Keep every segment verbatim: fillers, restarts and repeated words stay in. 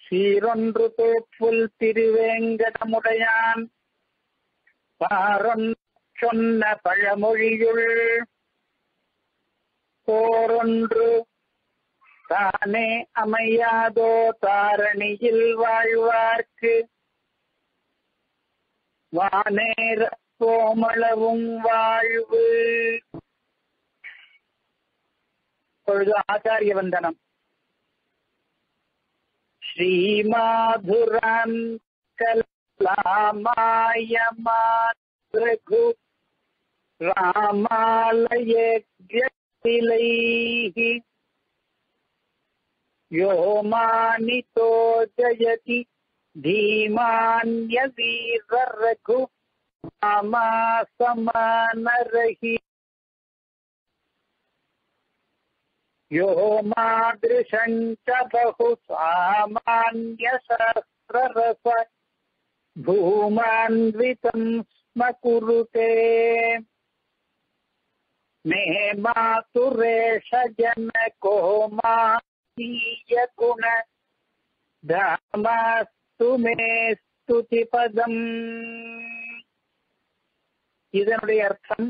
சீரொன்று தோப்புல் திருவேங்கடமுடையான் பாரொன் சொன்ன பழமொழியுள் போரொன்று தானே அமையாதோ தாரணியில் வாழ்வார்க்கு வானேர கோமளவும் வாழ்வு. பொழுது ஆச்சாரிய வந்தனம். ஸ்ரீமாதுரான் கலாமாயமாத்ரகு ராமாலயக்யதிலைஹி யோமானிதோ ஜயதி धीमान्यवीररघु रामा समानरहि यो मादृशं च बहु सामान्यशास्त्ररस भूमान्वितं स्म कुरुते मे मातुरेश जनको मानीयगुण धामास्तु मे स्तुति पदम. இதனுடைய அர்த்தம்,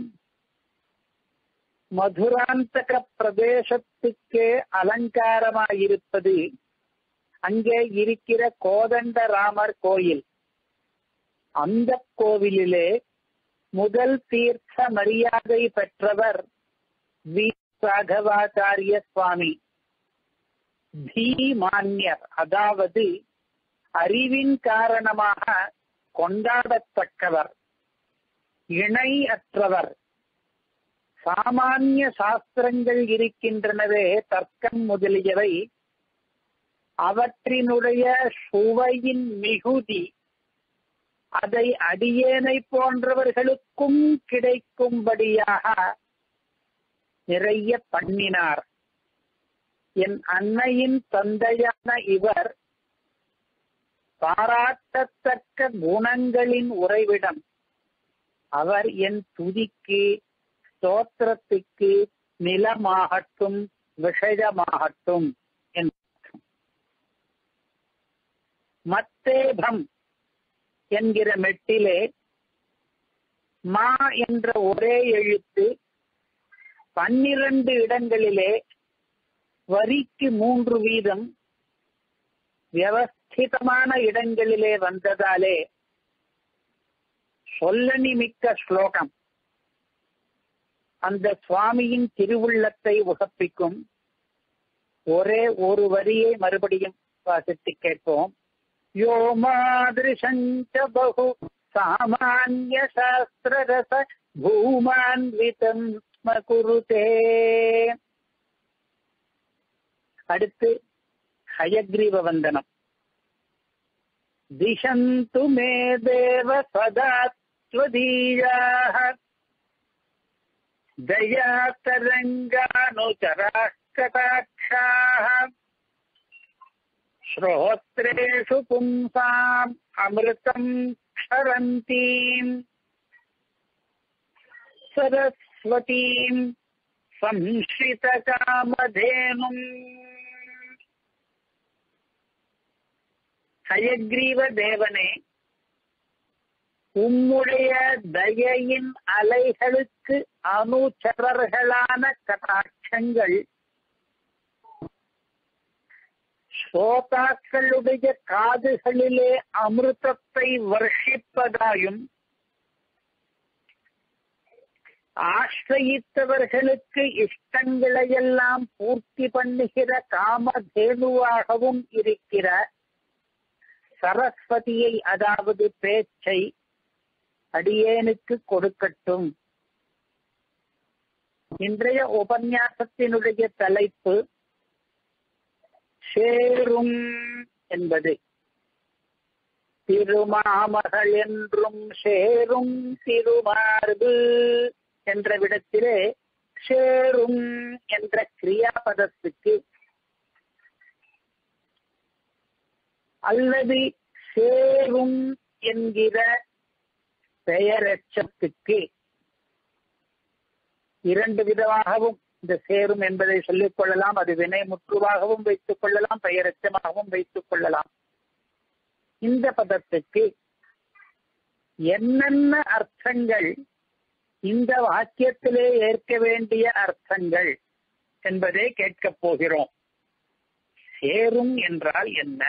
மதுராந்தக பிரதேசத்துக்கே அலங்காரமாயிருப்பது அங்கே இருக்கிற கோதண்டராமர் கோயில். அந்த கோவிலிலே முதல் தீர்த்த மரியாதை பெற்றவர் வி ராகவாச்சாரிய சுவாமி. தீமான்யர், அதாவது அறிவின் காரணமாக கொண்டாடத்தக்கவர், இணை அற்றவர். சாமானிய சாஸ்திரங்கள் இருக்கின்றனவே, தர்க்கம் முதலியவை, அவற்றினுடைய சுவையின் மிகுதி அதை அடியேனை போன்றவர்களுக்கும் கிடைக்கும்படியாக நிறைய பண்ணினார். என் அன்னையின் தந்தையான இவர் பாராட்டத்தக்க குணங்களின் உறைவிடம். அவர் என் துதிக்கு, ஸ்தோத்திரத்துக்கு நிலமாகட்டும் விஷயமாகட்டும் என்றும். மத்தேபம் என்கிற மெட்டிலே மா என்ற ஒரே எழுத்து பன்னிரண்டு இடங்களிலே வரிக்கு மூன்று வீதம் வியவஸ்திதமான இடங்களிலே வந்ததாலே சொல்லணி மிக்க ஸ்லோகம். அந்த சுவாமியின் திருவுள்ளத்தை உகப்பிக்கும். ஒரே ஒரு வரியை மறுபடியும் வாசித்து கேட்போம். யோ மாதிருஷஞ்ச பகு சாமான்ய சாஸ்திரரச பூமான்விதம் ஸ்ம குருதே. அடுத்து ஹயக்ரீவ வந்தனம். திசந்து மே தேவ சதா ஸ்வதீயாஹ தயா தரங்கானுச்சராः கடாக்ஷாः ஸ்ரோத்ரேஷு பும்சாம் அமிர்தம் க்ஷரந்தீம் சரஸ்வதீம் சம்ஸ்ரித காமதேனும். ஹயக்ரீவ தேவனே, உம்முடைய தயையின் அலைகளுக்கு அனுச்சரர்களான கடாட்சங்கள் ஸ்ரோதாக்களுடைய காதுகளிலே அமிர்தத்தை வர்ஷிப்பதாயும் ஆශ්‍රயித்தவர்களுக்கு இஷ்டங்களையெல்லாம் பூர்த்தி பண்ணுகிற காமதேனுவாகவும் இருக்கிற சரஸ்வதியை, அதாவது பேச்சை அடியேனுக்கு கொடுக்கட்டும். இன்றைய உபன்யாசத்தினுடைய தலைப்பு சேரும் என்பது. திருமாமகள் என்றும் சேரும் திருமார்பு என்ற விடத்திலே சேரும் என்ற கிரியாபதத்துக்கு அல்லது சேரும் என்கிற பெயரெச்சத்துக்கு இரண்டு விதமாகவும் இந்த சேரும் என்பதை சொல்லிக் கொள்ளலாம். அது வினை முற்றுவாகவும் வைத்துக் கொள்ளலாம், பெயரெச்சமாகவும் வைத்துக் கொள்ளலாம். இந்த பதத்துக்கு என்னென்ன அர்த்தங்கள் இந்த வாக்கியத்திலே ஏற்க வேண்டிய அர்த்தங்கள் என்பதை கேட்கப் போகிறோம். சேரும் என்றால் என்ன?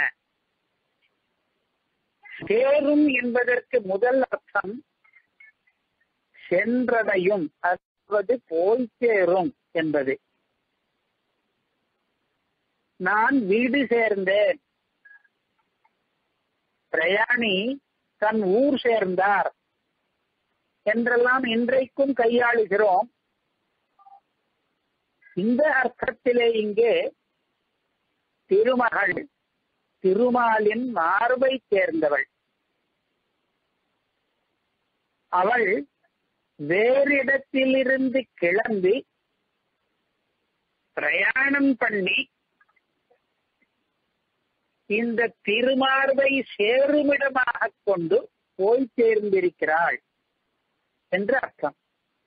சேரும் என்பதற்கு முதல் அர்த்தம் சென்றடையும், அதாவது போய் சேரும் என்பது. நான் வீடு சேர்ந்தேன், பிரயாணி தன் ஊர் சேர்ந்தார் என்றெல்லாம் இன்றைக்கும் கையாளுகிறோம். இந்த அர்த்தத்திலே இங்கே திருமகள் திருமாலின் மார்பை சேர்ந்தவள். அவள் வேறிடத்திலிருந்து கிளம்பி பிரயாணம் பண்ணி இந்த திருமார்பை சேருமிடமாக கொண்டு போய் சேர்ந்திருக்கிறாள் என்று அர்த்தம்.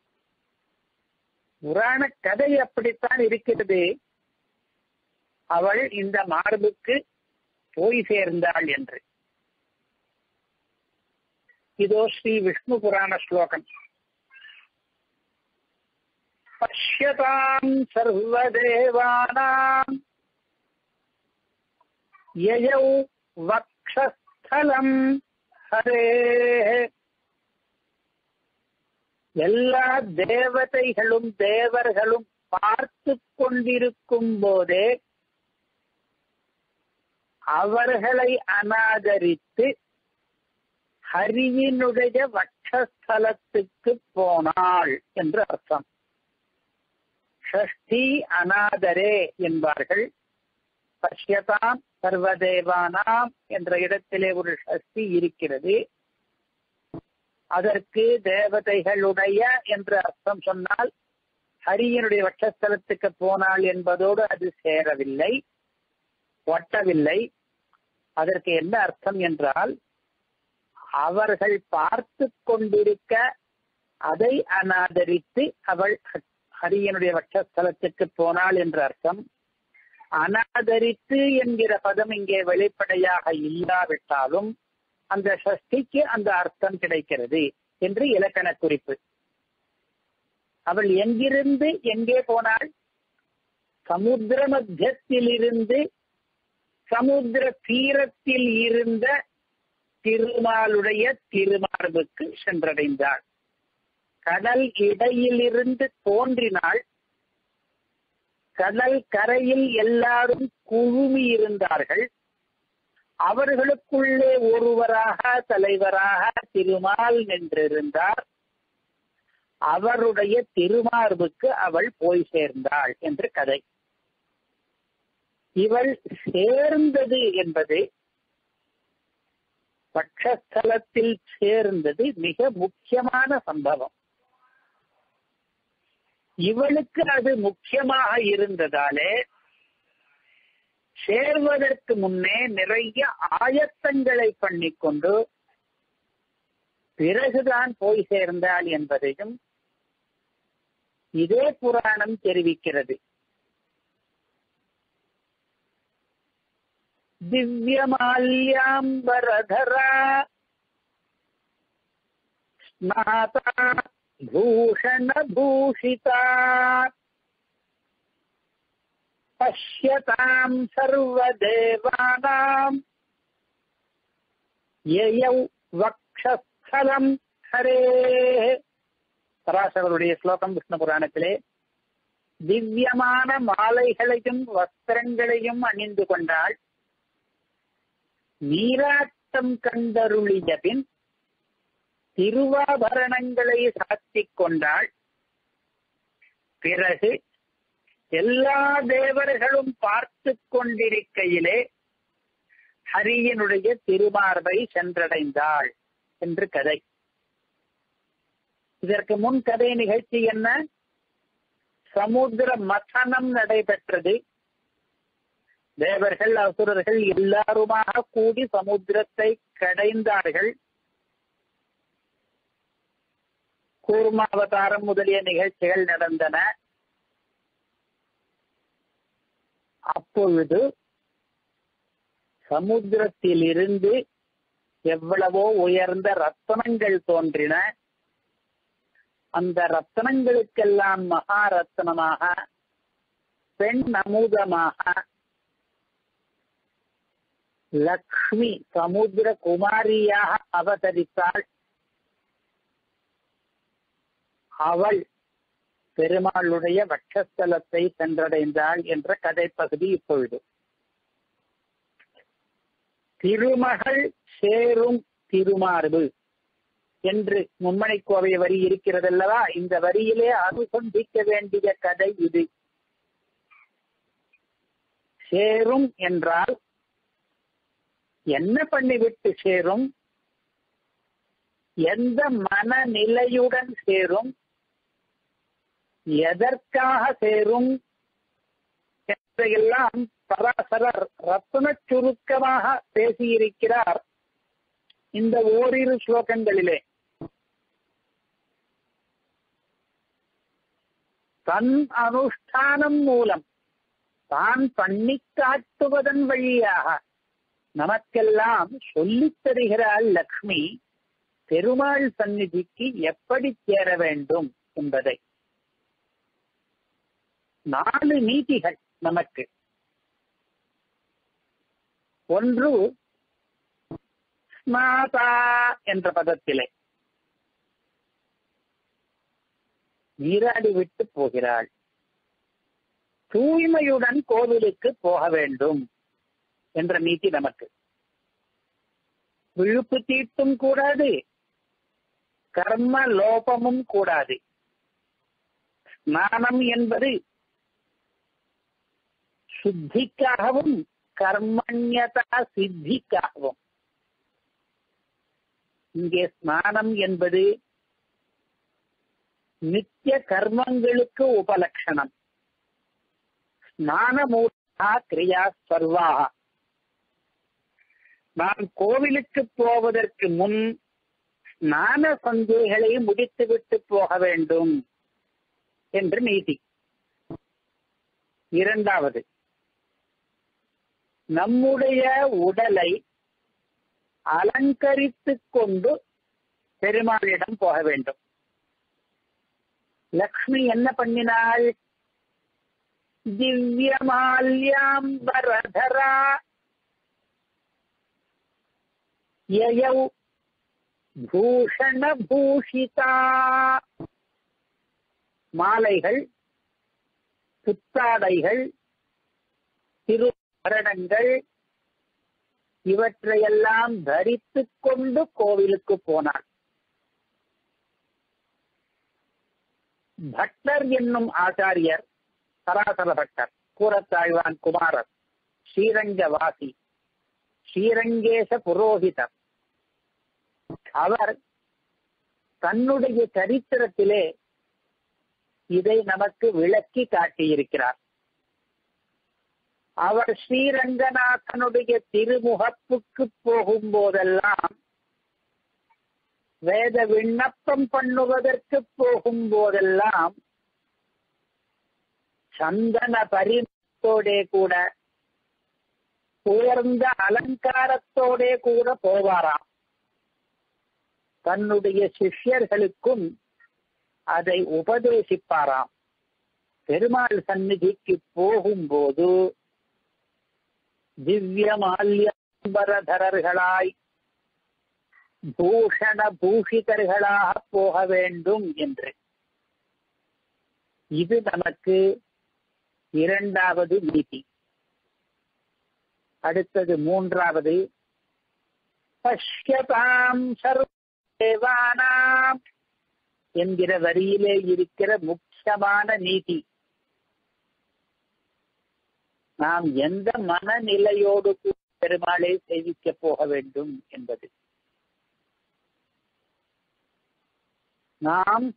புராண கதை அப்படித்தான் இருக்கிறது. அவள் இந்த மார்புக்கு போய் சேர்ந்தாள் என்று. இதோ ஸ்ரீ விஷ்ணு புராண ஸ்லோகம். பஷ்யதாம் சர்வதேவானாம் யயௌ வக்ஷஸ்தலம் ஹரேஹ. எல்லா தேவதைகளும் தேவர்களும் பார்த்து கொண்டிருக்கும் போதே அவர்களை அநாதரித்து ஹரியினுடைய வட்சஸ்தலத்துக்கு போனாள் என்று அர்த்தம். ஷஷ்டி அநாதரே என்பார்கள். பஷ்யதாம் சர்வதேவானாம் என்ற இடத்திலே ஒரு ஷஷ்டி இருக்கிறது. அதற்கு தேவதைகளுடைய என்று அர்த்தம் சொன்னால் ஹரியினுடைய வட்சஸ்தலத்துக்கு போனாள் என்பதோடு அது சேரவில்லை, ஒட்டவில்லை. அதற்கு என்ன அர்த்தம் என்றால், அவர்கள் பார்த்து கொண்டிருக்க அதை அநாதரித்து அவள் ஹரியனுடைய வட்சஸ்தலத்துக்கு போனாள் என்ற அர்த்தம். அநாதரித்து என்கிற பதம் இங்கே வெளிப்படையாக இல்லாவிட்டாலும் அந்த ஷஷ்டிக்கு அந்த அர்த்தம் கிடைக்கிறது என்று இலக்கண குறிப்பு. அவள் எங்கிருந்து எங்கே போனாள்? சமுத்திர மத்தியத்திலிருந்து சமுத்திர தீரத்தில் இருந்த திருமாலுடைய திருமார்புக்கு சென்றடைந்தாள். கடல் இடையிலிருந்து தோன்றினாள். கடல் கரையில் எல்லாரும் குழுமி இருந்தார்கள். அவர்களுக்குள்ளே ஒருவராக தலைவராக திருமால் நின்றிருந்தார். அவருடைய திருமார்புக்கு அவள் போய் சேர்ந்தாள் என்று கதை. இவள் சேர்ந்தது என்பது, பட்சஸ்தலத்தில் சேர்ந்தது மிக முக்கியமான சம்பவம். இவளுக்கு அது முக்கியமாக இருந்ததாலே சேர்வதற்கு முன்னே நிறைய ஆயத்தங்களை பண்ணிக்கொண்டு பிறகுதான் போய் சேர்ந்தாள் என்பதையும் இதே புராணம் தெரிவிக்கிறது. திவ்யமால்யாம்பரதரா ஸ்நாதா பூஷணபூஷிதா பஷ்யதாம் சர்வதேவானாம் யயௌ வக்ஷஸ்தலம் ஹரேஹ. பராசரருடைய ஸ்லோகம் விஷ்ணு புராணத்திலே. திவ்யமான மாலைகளையும் வஸ்திரங்களையும் அணிந்து கொண்டாள். நீராட்டம் கண்டருளிய பின் திருவாபரணங்களை சாத்திக் கொண்டாள். பிறகு எல்லா தேவர்களும் பார்த்து கொண்டிருக்கையிலே ஹரியினுடைய திருமார்பை சென்றடைந்தாள் என்று கதை. இதற்கு முன் கதை நிகழ்ச்சி என்ன? சமுத்திர மதனம் நடைபெற்றது. தேவர்கள் அசுரர்கள் எல்லாருமாக கூடி சமுத்திரத்தை கடைந்தார்கள். கூர்மாவதாரம் முதலிய நிகழ்ச்சிகள் நடந்தன. அப்பொழுது சமுத்திரத்திலிருந்து எவ்வளவோ உயர்ந்த ரத்னங்கள் தோன்றின. அந்த ரத்னங்களுக்கெல்லாம் மகாரத்னமாக, பெண் அமுதமாக லக்ஷ்மி சமுத்திர குமாரியாக அவதரித்தாள். அவள் பெருமாளுடைய வட்சஸ்தலத்தை சென்றடைந்தாள் என்ற கதைப்பகுதி இப்பொழுது. திருமகள் சேரும் திருமார்பு என்று மும்மணி கோவை வரி இருக்கிறதல்லவா, இந்த வரியிலே அனுசந்திக்க வேண்டிய கதை இது. சேரும் என்றால் என்ன பண்ணிவிட்டு சேரும், எந்த மனநிலையுடன் சேரும், எதற்காக சேரும் என்றெல்லாம் பராசரர் ரத்ன சுருக்கமாக பேசியிருக்கிறார் இந்த ஓரிரு ஸ்லோகங்களிலே. தன் அனுஷ்டானம் மூலம் தான் பண்ணி காட்டுவதன் வழியாக நமக்கெல்லாம் சொல்லித் தருகிறாள் லக்ஷ்மி பெருமாள் சந்நிதிக்கு எப்படி சேர வேண்டும் என்பதை. நாலு நீதிகள் நமக்கு. ஒன்று ஸ்நாதா என்ற பதத்திலே நீராடி விட்டு போகிறாள், தூய்மையுடன் கோவிலுக்கு போக வேண்டும் என்ற நீதி நமக்கு. விழுப்பு தீட்டும் கூடாது, கர்ம லோபமும் கூடாது. ஸ்நானம் என்பது சுத்திக்காகவும் கர்மண்யதா சித்திக்காகவும். இங்கே ஸ்நானம் என்பது நித்திய கர்மங்களுக்கு உபலட்சணம். ஸ்நானமூர்த்தா கிரியா சர்வாக. நாம் கோவிலுக்கு போவதற்கு முன் ஸ்நான சந்தைகளை முடித்துவிட்டு போக வேண்டும் என்று நீதி. இரண்டாவது, நம்முடைய உடலை அலங்கரித்துக் கொண்டு பெருமாளிடம் போக வேண்டும். லக்ஷ்மி என்ன பண்ணினாள்? திவ்யமால்யாம்பரதரா யயௌ பூஷண பூஷிதா. மாலைகள், புத்தாடைகள், திருவரணங்கள் இவற்றையெல்லாம் தரித்துக் கொண்டு கோவிலுக்கு போனார். பட்டர் என்னும் ஆச்சாரியர், பராசர பட்டர், கூரத்தாழ்வான் குமாரர், ஸ்ரீரங்கவாசி, ஸ்ரீரங்கேச புரோகிதர், அவர் தன்னுடைய சரித்திரத்திலே இதை நமக்கு விளக்கி காட்டியிருக்கிறார். அவர் ஸ்ரீரங்கநாதனுடைய திருமுகப்புக்கு போகும் போதெல்லாம், வேத விண்ணப்பம் பண்ணுவதற்கு போகும் போதெல்லாம் சந்தன பரிமளத்தோடே கூட, உயர்ந்த அலங்காரத்தோடே கூட போவாராம். தன்னுடைய சிஷ்யர்களுக்கும் அதை உபதேசிப்பாராம். பெருமாள் சந்நிதிக்கு போகும்போது திவ்ய மால்யம்பரதரர்களாய் பூஷண பூஷிதர்களாக போக வேண்டும் என்று. இது நமக்கு இரண்டாவது நீதி. அடுத்தது மூன்றாவது, பஷ்யதாம் சர்வதேவானாம் என்கிற வரியிலே இருக்கிற முக்கியமான நீதி. நாம் எந்த மனநிலையோடு பெருமாளை சேவிக்க போக வேண்டும் என்பது. நாம்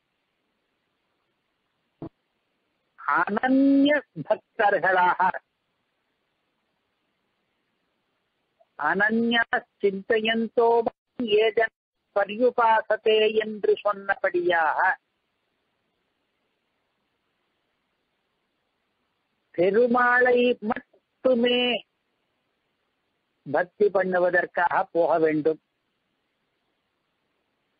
அனன்ய பக்தர்களாக, அனன்யா சிந்தையந்தோ ஏஜன் பரியுபாசதே என்று சொன்னபடியாக பெருமாளை மட்டுமே பக்தி பண்ணுவதற்காக போக வேண்டும்.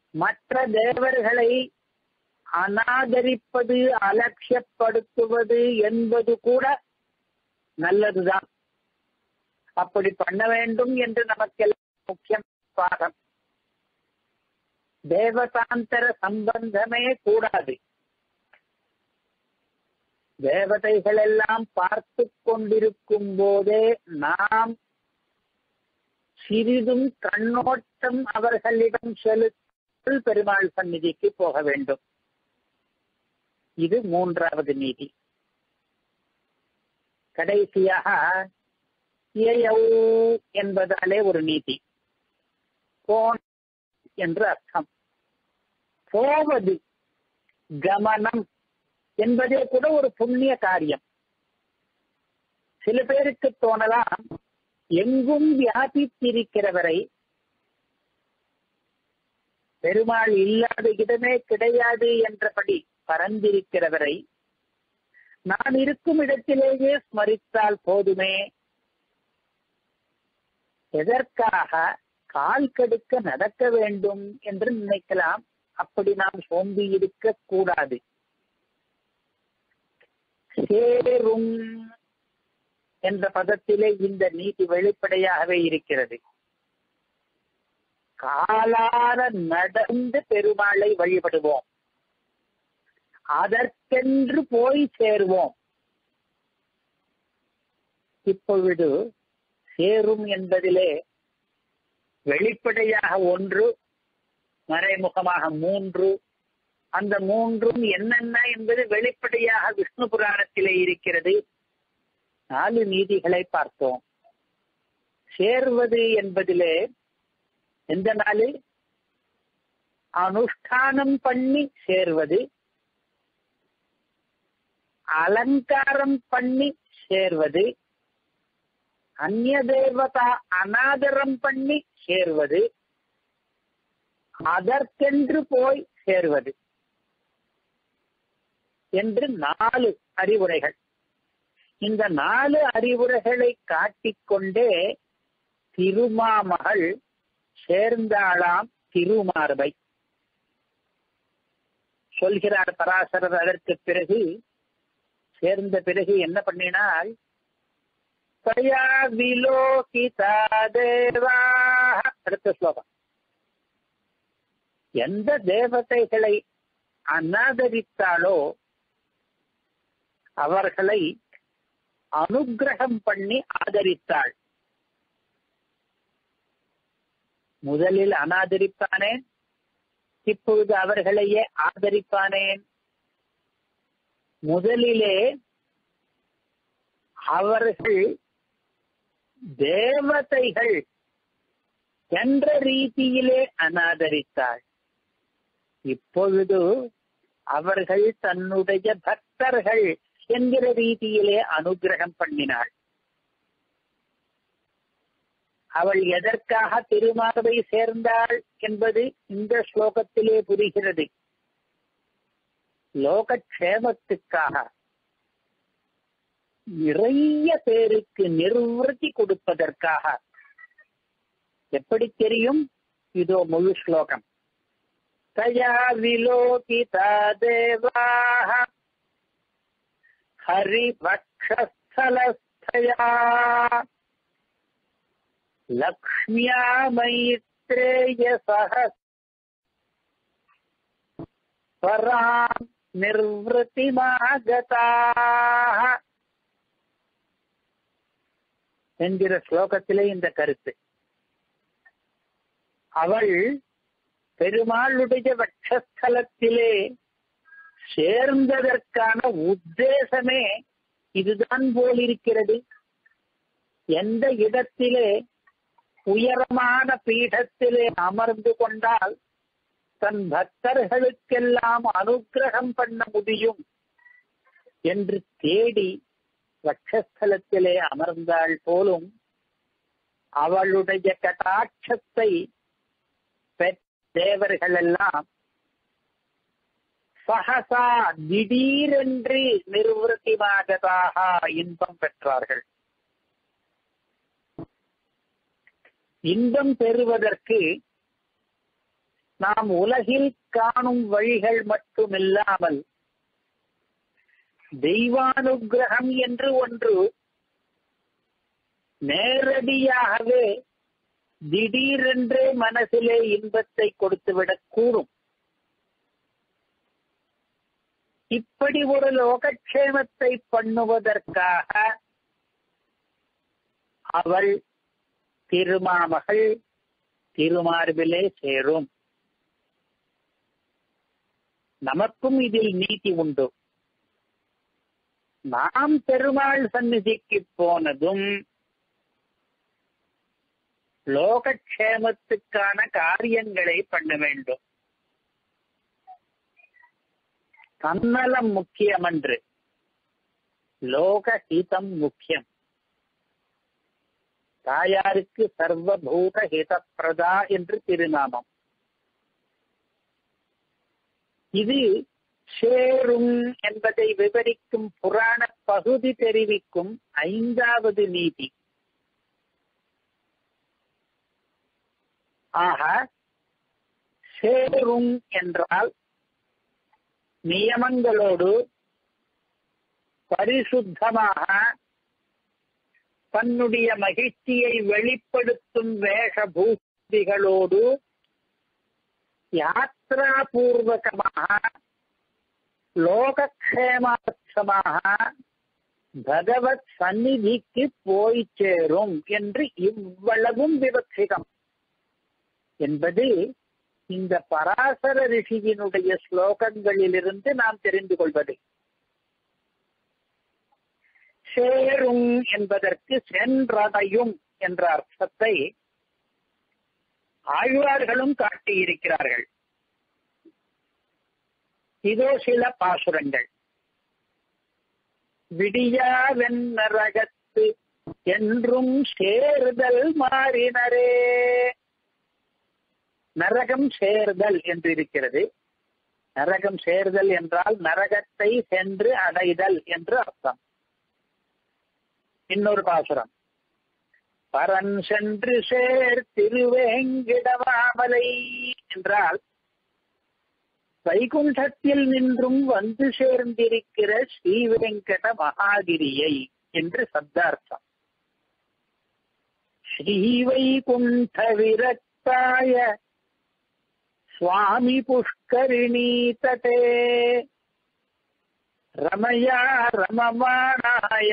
மற்ற தேவர்களை அநாதரிப்பது, அலட்சியப்படுத்துவது என்பது கூட நல்லதுதான். அப்படி பண்ண வேண்டும் என்று நமக்கெல்லாம் முக்கியம் பாடம். தேவதாந்தர சம்பந்தமே கூடாது. தேவதைகள் எல்லாம் பார்த்து கொண்டிருக்கும் போதே நாம் சிறிதும் கண்ணோட்டம் அவர்களிடம் செலுத்தி பெருமாள் சந்நிதிக்கு போக வேண்டும். இது மூன்றாவது நீதி. கடைசியாக என்பதாலே ஒரு நீதி. போன் என்று அர்த்தம். போவது, கமனம் என்பதே கூட ஒரு புண்ணிய காரியம். சில பேருக்கு தோணலாம், எங்கும் வியாபித்திருக்கிறவரை, பெருமாள் இல்லாத இடமே கிடையாது என்றபடி பறந்திருக்கிறவரை நான் இருக்கும் இடத்திலேயே ஸ்மரித்தால் போதுமே, எதற்காக கால் கடுக்க நடக்க வேண்டும் என்று நினைக்கலாம். அப்படி நாம் சோம்பி இருக்க கூடாது. சேரும் என்ற பதத்திலே இந்த நீதி வெளிப்படையாகவே இருக்கிறது. காலார நடந்து பெருமாளை வழிபடுவோம், அதற்கென்று போய் சேருவோம். இப்பொழுது சேரும் என்பதிலே வெளிப்படையாக ஒன்று, மறைமுகமாக மூன்று. அந்த மூன்றும் என்னென்ன என்பது வெளிப்படையாக விஷ்ணு புராணத்திலே இருக்கிறது. நாலு நீதிகளை பார்த்தோம். சேர்வது என்பதிலே எந்த நாள்? அனுஷ்டானம் பண்ணி சேர்வது, அலங்காரம் பண்ணி சேர்வது, அந்நிய தேவதா அநாதரம் பண்ணி சேர்வது, அதற்கென்று போய் சேர்வது என்று நாலு அறிவுரைகள். இந்த நாலு அறிவுரைகளை காட்டிக்கொண்டே திருமாமகள் சேர்ந்தாளாம் திருமார்பை. சொல்கிறார் பராசரர். அதற்கு பிறகு சேர்ந்த பிறகு என்ன பண்ணினால், தயா விலோகிதா தேவா. அடுத்த ஸ்லோகம். எந்த தேவதைகளை அநாதரித்தாலோ அவர்களை அனுகிரகம் பண்ணி ஆதரித்தாள். முதலில் அநாதரிப்பானேன், இப்பொழுது அவர்களையே ஆதரிப்பானேன். முதலிலே அவர்கள் தேவதைகள் என்ற ரீதியிலே அநாதரித்தாள். இப்பொழுது அவர்கள் தன்னுடைய பக்தர்கள் என்கிற ரீதியிலே அனுகிரகம் பண்ணினாள். அவள் எதற்காக திருமார்பை சேர்ந்தாள் என்பது இந்த ஸ்லோகத்திலே புரிகிறது. லோகக்ஷேமத்துக்காக, நிறைய பேருக்கு நிர்வൃத்தி கொடுப்பதற்காக. எப்படி தெரியும்? இதோ முழு ஸ்லோகம். தயா விலோகிதா தேவாஹ ஹரிவக்ஷஸ்தலஸ்தயா லக்ஷ்மியா மைத்ரேயசஹ பராம் நிர்வൃத்திமாகதாஹ என்கிற ஸ்லோகத்திலே இந்த கருத்து. அவள் பெருமாளுடைய வட்சஸ்தலத்திலே சேர்ந்ததற்கான உத்தேசமே இதுதான் போலிருக்கிறது. எந்த இடத்திலே உயரமான பீடத்திலே அமர்ந்து கொண்டால் தன் பக்தர்களுக்கெல்லாம் அனுகிரகம் பண்ண முடியும் என்று தேடி வட்சஸ்தலத்திலே அமர்ந்தாள் போலும் அவளுடைய கடாட்சத்தை பெற்ற தேவர்கள் எல்லாம் சகசா திடீரென்று நிர்வൃத்திமாகதாக இன்பம் பெற்றார்கள். இன்பம் பெறுவதற்கு நாம் உலகில் காணும் வழிகள் மட்டுமில்லாமல் தெய்வானுகிரகம் என்று ஒன்று நேரடியாகவே திடீரென்றே மனசிலே இன்பத்தை கொடுத்துவிடக் கூடும். இப்படி ஒரு லோகக்ஷேமத்தை பண்ணுவதற்காக அவள் திருமாமகள் திருமார்பிலே சேரும். நமக்கும் இதில் நீதி உண்டு. நாம் பெருமாள் சந்நிதிக்கு போனதும் லோகக்ஷேமத்துக்கான காரியங்களை பண்ண வேண்டும். தன்னலம் முக்கியமன்று, லோகஹிதம் முக்கியம். தாயாருக்கு சர்வபூத ஹிதப்பிரதா என்று திருநாமம். இது சேரும் என்பதை விவரிக்கும் புராண பகுதி தெரிவிக்கும் ஐந்தாவது நீதி. ஆக சேரும் என்றால் நியமங்களோடு பரிசுத்தமாக தன்னுடைய மகிழ்ச்சியை வெளிப்படுத்தும் வேஷபூதிகளோடு யாத்ரா பூர்வகமாக லோகக்ஷேமார்த்தமாக பகவத் சந்நிதிக்கு போய் சேரும் என்று இவ்வளவும் விவக்ஷிதம் என்பது இந்த பராசர ரிஷியினுடைய ஸ்லோகங்களிலிருந்து நாம் தெரிந்து கொள்வது. சேரும் என்பதற்கு சென்றடையும் என்ற அர்த்தத்தை ஆழ்வார்களும் காட்டியிருக்கிறார்கள். இதோ சில பாசுரங்கள். விடியாவென்னரகத்து என்றும் சேர்தல் மாறினரே. நரகம் சேர்தல் என்று இருக்கிறது. நரகம் சேர்தல் என்றால் நரகத்தை சென்று அடைதல் என்று அர்த்தம். இன்னொரு பாசுரம். பரன் சென்று சேர் திருவேங்கிடவாமலை என்றால் வைகுண்டத்தில் நின்றும் வந்து சேர்ந்திருக்கிற ஸ்ரீவேங்கட மகாகிரியை என்று சப்தார்த்தம். ஸ்ரீவைகுண்ட விரக்தாய சுவாமி புஷ்கரிணீ தடே ரமயா ரமமானாய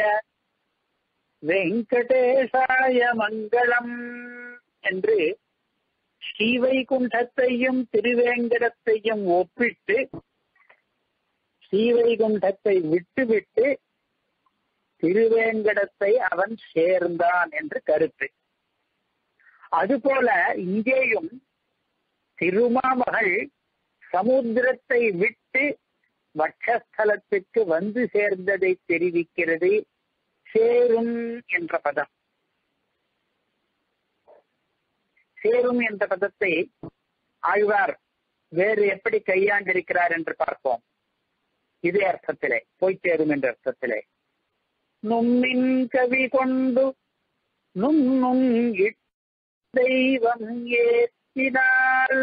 வெங்கடேசாய மங்களம் என்று ஸ்ரீவைகுண்டத்தையும் திருவேங்கடத்தையும் ஒப்பிட்டு ஸ்ரீவைகுண்டத்தை விட்டுவிட்டு திருவேங்கடத்தை அவன் சேர்ந்தான் என்று கருத்து. அதுபோல இங்கேயும் திருமாமகள் சமுத்திரத்தை விட்டு வட்சஸ்தலத்துக்கு வந்து சேர்ந்ததை தெரிவிக்கிறது சேரும் என்ற பதம். சேரும் என்ற பதத்தை ஆழ்வார் வேறு எப்படி கையாண்டிருக்கிறார் என்று பார்ப்போம். இதே அர்த்தத்திலே, போய் சேரும் என்ற அர்த்தத்திலே. நும்மின் கவி கொண்டு நுண்ணும் தெய்வம் ஏற்றினாள்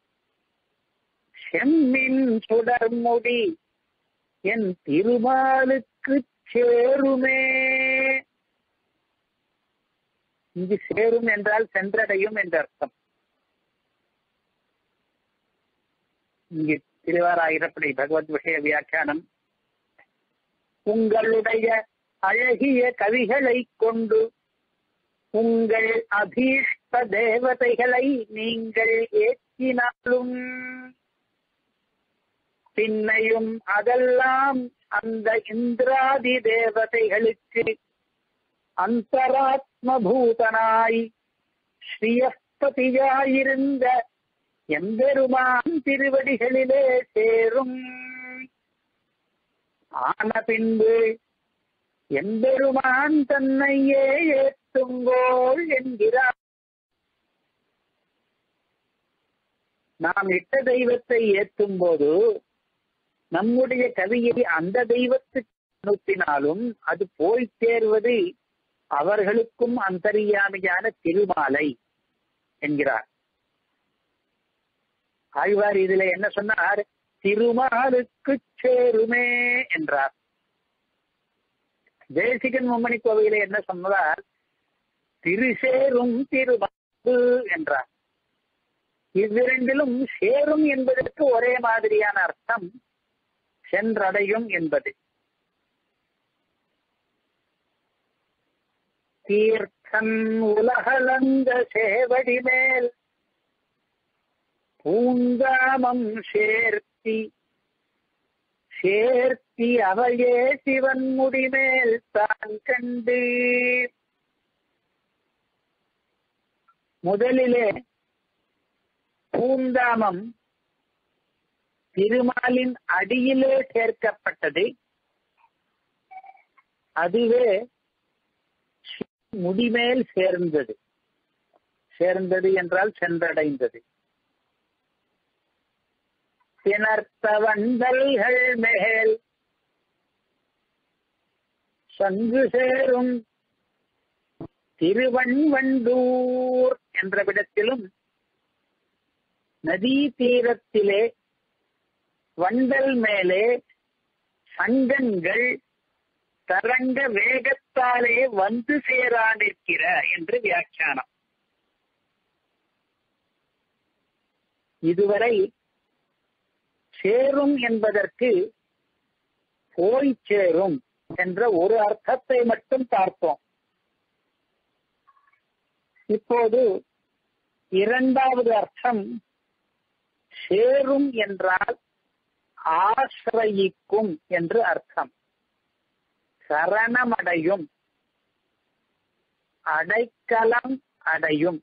செம்மின் சுடர்முடி என் திருமாலுக்கு சேருமே. இங்கு சேரும் என்றால் சென்றடையும் என்ற அர்த்தம். இங்கு திருவாராயிரப்படி பகவத் விஷய வியாக்கியானம். உங்களுடைய அழகிய கவிகளை கொண்டு உங்கள் அபீஷ்ட தேவதைகளை நீங்கள் ஏற்றினாலும் பின்னையும் அதெல்லாம் அந்த இந்திராதி தேவதைகளுக்கு அந்தராத்மபூதனாய் ஸ்ரீயப்பதியாயிருந்த எம்பெருமான் திருவடிகளிலே சேரும். ஆன பின்பு எம்பெருமான் தன்னையே ஏற்றுங்கோள் என்கிறார். நாம் இட்ட தெய்வத்தை ஏற்றும் போது நம்முடைய கவியை அந்த தெய்வத்துக்கு அனுப்பினாலும் அது போய் சேர்வது அவர்களுக்கும் அந்தரியாமையான திருமாலை என்கிறார். ஆழ்வார் இதுல என்ன சொன்னார்? திருமாலுக்கு சேருமே என்றார். தேசிகன் மும்மணி கோவையில என்ன சொன்னதால் திருசேரும் திருமாலு என்றார். இவ்விரண்டிலும் சேரும் என்பதற்கு ஒரே மாதிரியான அர்த்தம் சென்றடையும் என்பது. தீர்த்தன் உலகளந்த சேவடி மேல் பூங்காமம் சேர்த்தி சேர்த்தி அவையே சிவன் முடிமேல் தான் கண்டு. முதலிலே பூந்தாமம் திருமாலின் அடியிலே சேர்க்கப்பட்டது. அதுவே முடிமேல் சேர்ந்தது. சேர்ந்தது என்றால் சென்றடைந்தது. திணர்த்த வண்டல்கள் மேல் சங்கு சேரும் திருவண்வண்டூர் என்ற விடத்திலும் நதி தீரத்திலே வண்டல் மேலே சங்கங்கள் தரங்க வேகத்தாலே வந்து சேரானிருக்கிற என்று வியாக்கியானம். இதுவரை சேரும் என்பதற்கு போய் சேரும் என்ற ஒரு அர்த்தத்தை மட்டும் பார்த்தோம். இப்போது இரண்டாவது அர்த்தம் சேரும் என்றால் ஆசிரயிக்கும் என்று அர்த்தம். சரணமடையும், அடைக்கலம் அடையும்.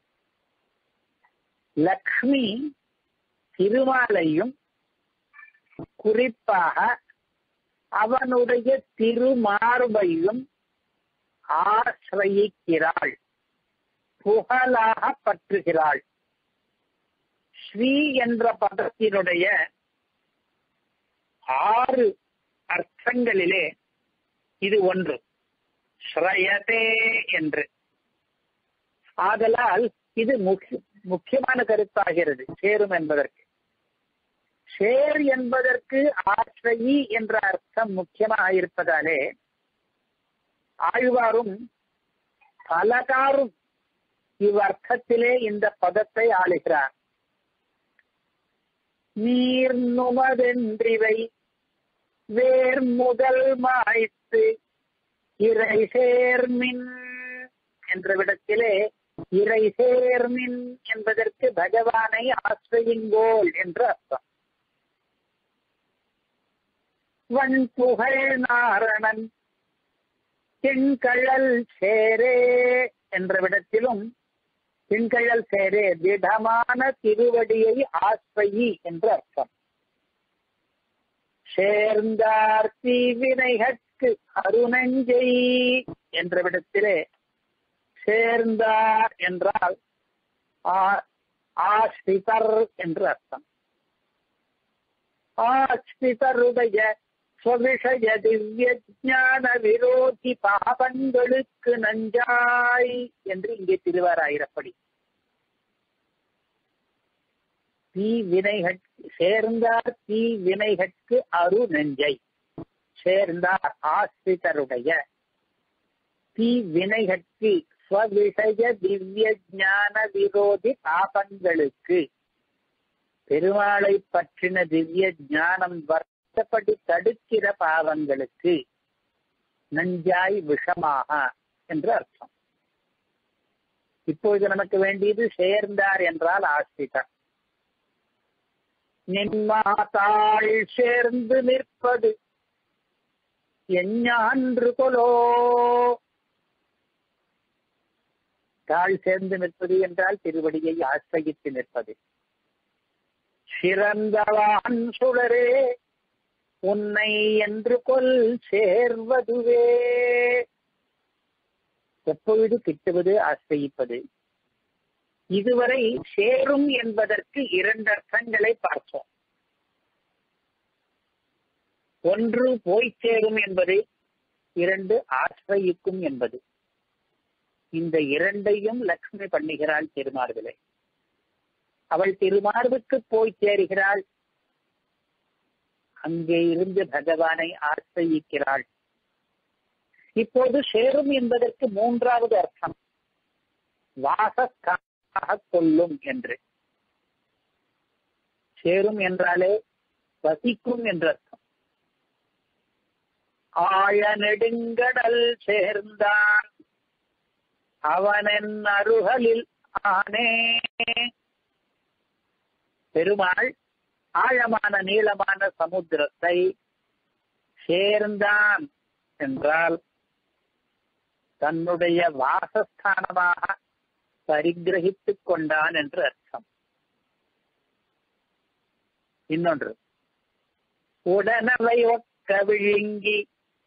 லக்ஷ்மி திருமாலையும் குறிப்பாக அவனுடைய திருமார்பையும் ஆசிரயிக்கிறாள், புகழாக பற்றுகிறாள். ஸ்ரீ என்ற பதத்தினுடைய ஆறு அர்த்தங்களிலே இது ஒன்று, ஸ்ரயதே என்று. ஆதலால் இது முக்கிய முக்கியமான கருத்தாகிறது சேரும் என்பதற்கு. சேர் என்பதற்கு ஆசிரயி என்ற அர்த்தம் முக்கியமாக இருப்பதாலே ஆழ்வாரும் பலகாரும் இவ்வர்த்தத்திலே இந்த பதத்தை ஆளுகிறார். நீர் நுமதென்றிவை வேர் முதல் மாய்த்து இறை சேர்மின் என்ற விடத்திலே இறை சேர்மின் என்பதற்கு பகவானை ஆசிரியுங்கோள் என்று அர்த்தம். வன் புகழ் நாரணன் திண்கழல் சேரே என்ற விடத்திலும் திண்கழல் சேரே திடமான திருவடியை ஆசிரியை என்று அர்த்தம். சேர்ந்தார் தீவினைகட்கு அருணஞ்சை என்ற விடத்திலே சேர்ந்தார் என்றால் ஆஸ்ரிதர் என்று அர்த்தம். ஆஸ்ரிதருடைய ஸ்வவிஷய திவ்ய ஞான விரோதி பாபங்களுக்கு நஞ்சாய் என்று இங்கே திருவாராயிரப்படி. தீ வினைகட்கு சேர்ந்தார் தீ வினைகட்கு அரு நெஞ்சை. சேர்ந்தார் ஆஸ்ரிதருடைய தீ வினைகட்கு ஸ்வவிஷய திவ்ய ஞான விரோதி பாபங்களுக்கு, பெருமாளை பற்றின திவ்ய ஞானம் வருத்தப்படி தடுக்கிற பாவங்களுக்கு நஞ்சாய் விஷமாக என்று அர்த்தம். இப்பொழுது நமக்கு வேண்டியது சேர்ந்தார் என்றால் ஆசிரிதர். நின்மாதாள் சேர்ந்து நிற்பது எஞ்ஞான்று கொலோ. தாள் சேர்ந்து நிற்பது என்றால் திருவடியை ஆசிரயித்து நிற்பது. சிறந்தவான் சுடரே உன்னை என்று கொல் சேர்வதுவே. எப்பொழுது கிட்டுவது ஆசிரியிப்பது. இதுவரை சேரும் என்பதற்கு இரண்டு அர்த்தங்களை பார்த்தோம். ஒன்று போய் சேரும் என்பது, இரண்டு ஆசிரயிக்கும் என்பது. இந்த இரண்டையும் லக்ஷ்மி பண்ணுகிறாள் திருமார்பிலை. அவள் திருமார்புக்கு போய் சேருகிறாள். அங்கே இருந்து பகவானை ஆசிரியிக்கிறாள். இப்போது சேரும் என்பதற்கு மூன்றாவது அர்த்தம் வாசஸ்தானாக கொள்ளும் என்று. சேரும் என்றாலே வசிக்கும் என்ற அர்த்தம். ஆழ நெடுங்கடல் சேர்ந்தான் அவனன் அருகலில் ஆனே. பெருமாள் ஆழமான நீளமான சமுத்திரத்தை சேர்ந்தான் என்றால் தன்னுடைய வாசஸ்தானமாக பரிகிரகித்துக் கொண்டான் என்று அர்த்தம். இன்னொன்று, உடனவை ஒக்க விழுங்கி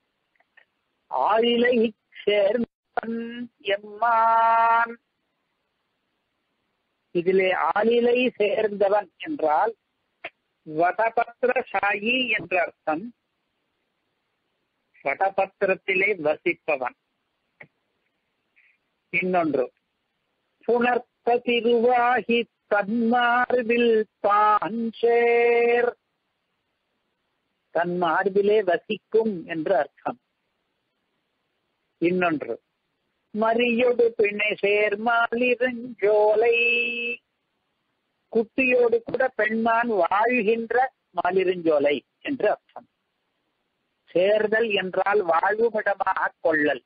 ஆயிலை சேர்ந்தவன் எம்மான். இதிலே ஆளிலை சேர்ந்தவன் என்றால் வடபத்திரசாயி என்ற அர்த்தம். வடபத்திரத்திலே வசிப்பவன். இன்னொன்று, புணர்த்த திருவாகி தன்மார்பில் பாஞ்சேர். தன்மார்பிலே வசிக்கும் என்று அர்த்தம். இன்னொன்று, மரியொடு பிணை சேர்மாலிருஞ்சோலை. குட்டியோடு கூட பெண்மான் வாழ்கின்ற மாலிருஞ்சோலை என்று அர்த்தம். சேர்தல் என்றால் வாழ்வுமிடமாக கொள்ளல்.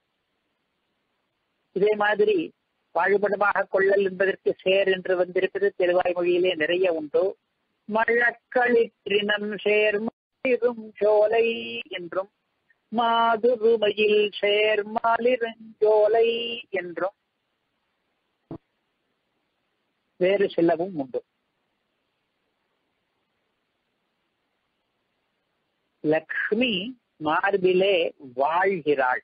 இதே மாதிரி வாழ்வுமிடமாக கொள்ளல் என்பதற்கு சேர் என்று வந்திருப்பது திருவாய் மொழியிலே நிறைய உண்டு. மழக்களிற்றினம் சேர்மாலிரும் சோலை என்றும் மாதுருமையில் சேர்மாலிருஞ்சோலை என்றும் வேறு சிலவும் உண்டு. லக்ஷ்மி மார்பிலே வாழ்கிறாள்.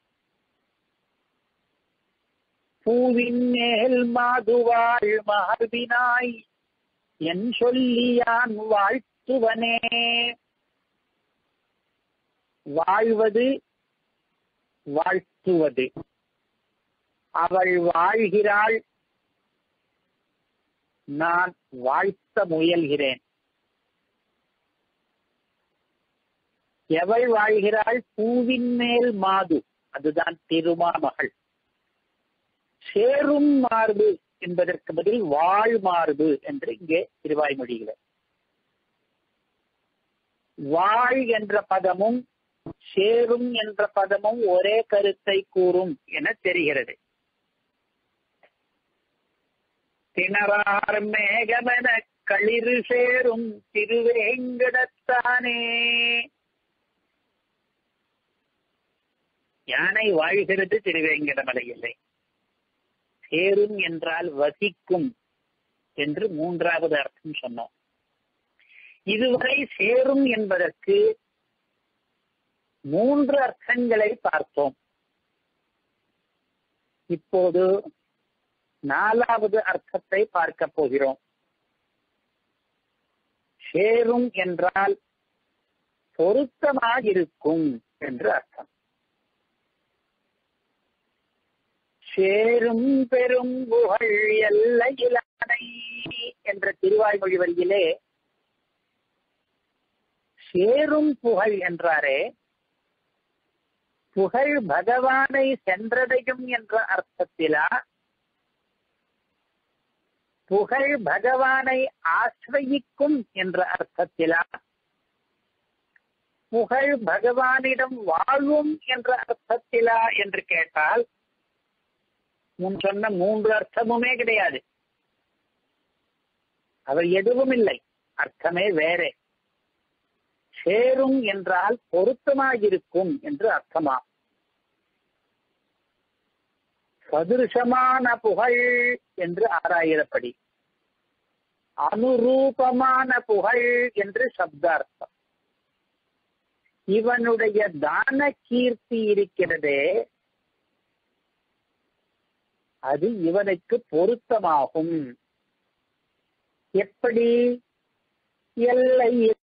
பூவின் மேல் மாதுவாள் மார்பினாய் என் சொல்லியான் வாழ்த்துவனே. வாழ்வது வாழ்த்துவது. அவள் வாழ்கிறாள், நான் வாழ்த்த முயல்கிறேன். எவள் வாழ்கிறாள்? பூவின் மேல் மாது, அதுதான் திருமாமகள். சேரும் மார்பு என்பதற்கு பதில் வாழ் மார்பு என்று இங்கே திருவாய்மொழிகள். வாழ் என்ற பதமும் சேரும் என்ற பதமும் ஒரே கருத்தை கூறும் என தெரிகிறது. திணறார் மேகமென களிறு சேரும் திருவேங்கடத்தானே. யானை வாழ்கிறது திருவேங்கடமலையில்லை. சேரும் என்றால் வசிக்கும் என்று மூன்றாவது அர்த்தம் சொன்னோம். இதுவரை சேரும் என்பதற்கு மூன்று அர்த்தங்களை பார்த்தோம். இப்போது நாலாவது அர்த்தத்தை பார்க்க போகிறோம். சேரும் என்றால் பொருத்தமாக இருக்கும் என்று அர்த்தம். சேரும் பெரும் புகழ் எல்லையிலானை என்ற திருவாய்மொழி வரியிலே சேரும் புகழ் என்றாரே, புகழ் பகவானை சென்றடையும் என்ற அர்த்தத்திலா, புகழ் பகவானை ஆசிரயிக்கும் என்ற அர்த்தத்திலா, புகழ் பகவானிடம் வாழும் என்ற அர்த்தத்திலா என்று கேட்டால் முன் சொன்ன மூன்று அர்த்தமுமே கிடையாது. அவர் எதுவும் இல்லை, அர்த்தமே வேறே. சேரும் என்றால் பொருத்தமாயிருக்கும் என்று அர்த்தமா. சதுருஷமான புகழ் என்று ஆராயிரப்படி, அனுரூபமான புகழ் என்று சப்தார்த்தம். இவனுடைய தான கீர்த்தி இருக்கிறதே, அது இவனுக்கு பொருத்தமாகும். எப்படி? எல்லை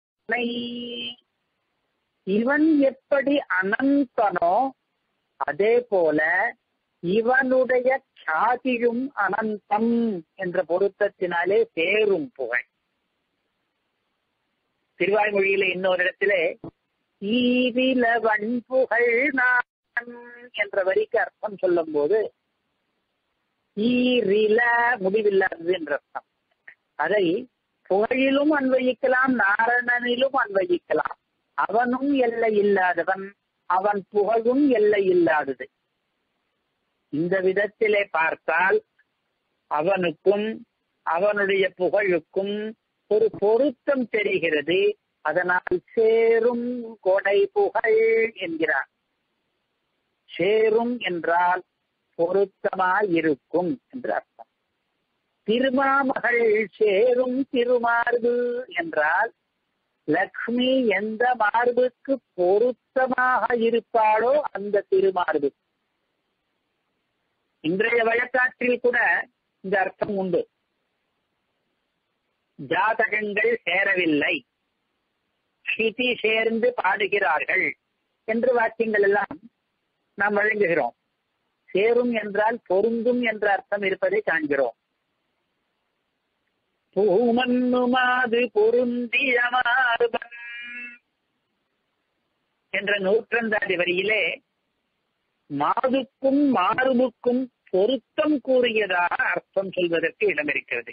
இவன் எப்படி அனந்தனோ அதே போல இவனுடைய சாதியும் அனந்தம் என்ற பொருத்தத்தினாலே சேரும் புகழ். திருவாய்மொழியில இன்னொரு இடத்திலே ஈவில வன்புகழ் நான் என்ற வரிக்கு அர்த்தம் சொல்லும் போது ஈரில முடிவில்லாதது என்ற அர்த்தம். அதை புகழிலும் அன்வயிக்கலாம், நாரணனிலும் அன்வயிக்கலாம். அவனும் எல்லை இல்லாதவன், அவன் புகழும் எல்லை இல்லாதது. இந்த விதத்திலே பார்த்தால் அவனுக்கும் அவனுடைய புகழுக்கும் ஒரு பொருத்தம் தெரிகிறது. அதனால் சேரும் கொடை புகழ் என்கிறார். சேரும் என்றால் பொருத்தமாயிருக்கும் என்று அர்த்தம். திருமாமகள் சேரும் திருமார்பு என்றால் லக்ஷ்மி எந்த மார்புக்கு பொருத்தமாக இருப்பாளோ அந்த திருமார்பு. இன்றைய வழக்காற்றில் கூட இந்த அர்த்தம் உண்டு. ஜாதகங்கள் சேரவில்லை, ஸ்ருதி சேர்ந்து பாடுகிறார்கள் என்று வாக்கியங்கள் எல்லாம் நாம் வழங்குகிறோம். சேரும் என்றால் பொருந்தும் என்ற அர்த்தம் இருப்பதை காண்கிறோம். பூமன்னுமாது பொருந்திய மார்பன் என்ற நூற்றந்தாதி வரியிலே மாதுக்கும் மார்புக்கும் பொருத்தம் கூறியதாக அர்த்தம் சொல்வதற்கு இடம் இருக்கிறது.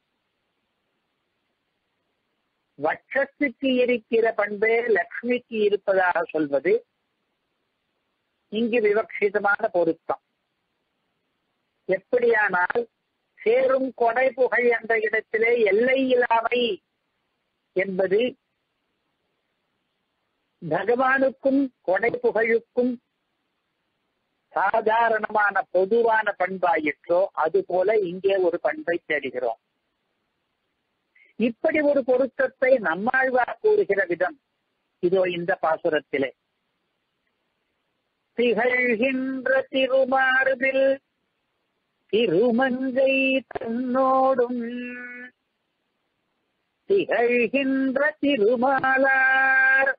வட்சத்துக்கு இருக்கிற பண்பே லக்ஷ்மிக்கு இருப்பதாக சொல்வது இங்கு விவக்ஷிதமான பொருத்தம். எப்படியானால் சேரும் கொடை புகழ் என்ற இடத்திலே எல்லை இல்லாமை என்பது பகவானுக்கும் கொடை புகழுக்கும் சாதாரணமான பொதுவான பண்பாயிற்றோ அதுபோல இங்கே ஒரு பண்பை தேடுகிறோம். இப்படி ஒரு பொருத்தத்தை நம்மாழ்வார் கூறுகிற விதம் இதோ இந்த பாசுரத்திலே. திகழ்கின்ற திருமார்பில் திருமங்கை தன்னோடும் திகழ்கின்ற திருமாலார்.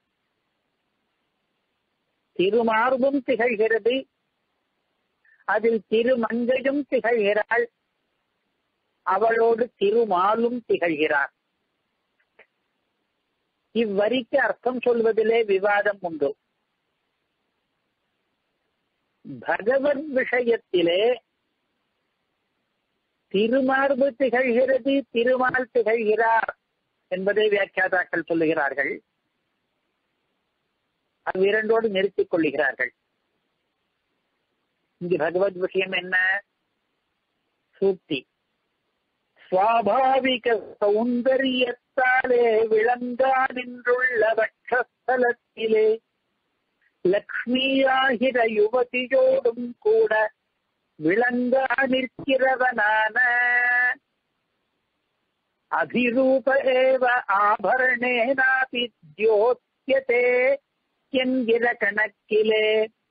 திருமார்பும் திகழ்கிறது, அதில் திருமங்கையும் திகழ்கிறாள், அவளோடு திருமாலும் திகழ்கிறார். இவ்வரிக்கு அர்த்தம் சொல்வதிலே விவாதம் உண்டு. பகவத் விஷயத்திலே திருமார்பு திகழ்கிறது, திருமால் திகழ்கிறார் என்பதை வியாக்கியாதாக்கள் சொல்லுகிறார்கள். அவ்விரண்டோடு நிறுத்திக் கொள்ளுகிறார்கள். இங்கு பகவத் விஷயம் என்ன? சூக்தி. சுவாபாவிக சௌந்தரியத்தாலே விளங்கா நின்றுள்ள வட்சஸ்தலத்திலே லக்ஷ்மியாகிற யுவதியோடும் கூட விளங்கா நிற்கிறவனான அபிரூப ஏவ ஆபரணேனாபி தியோத்யதே என்கிற கணக்கிலே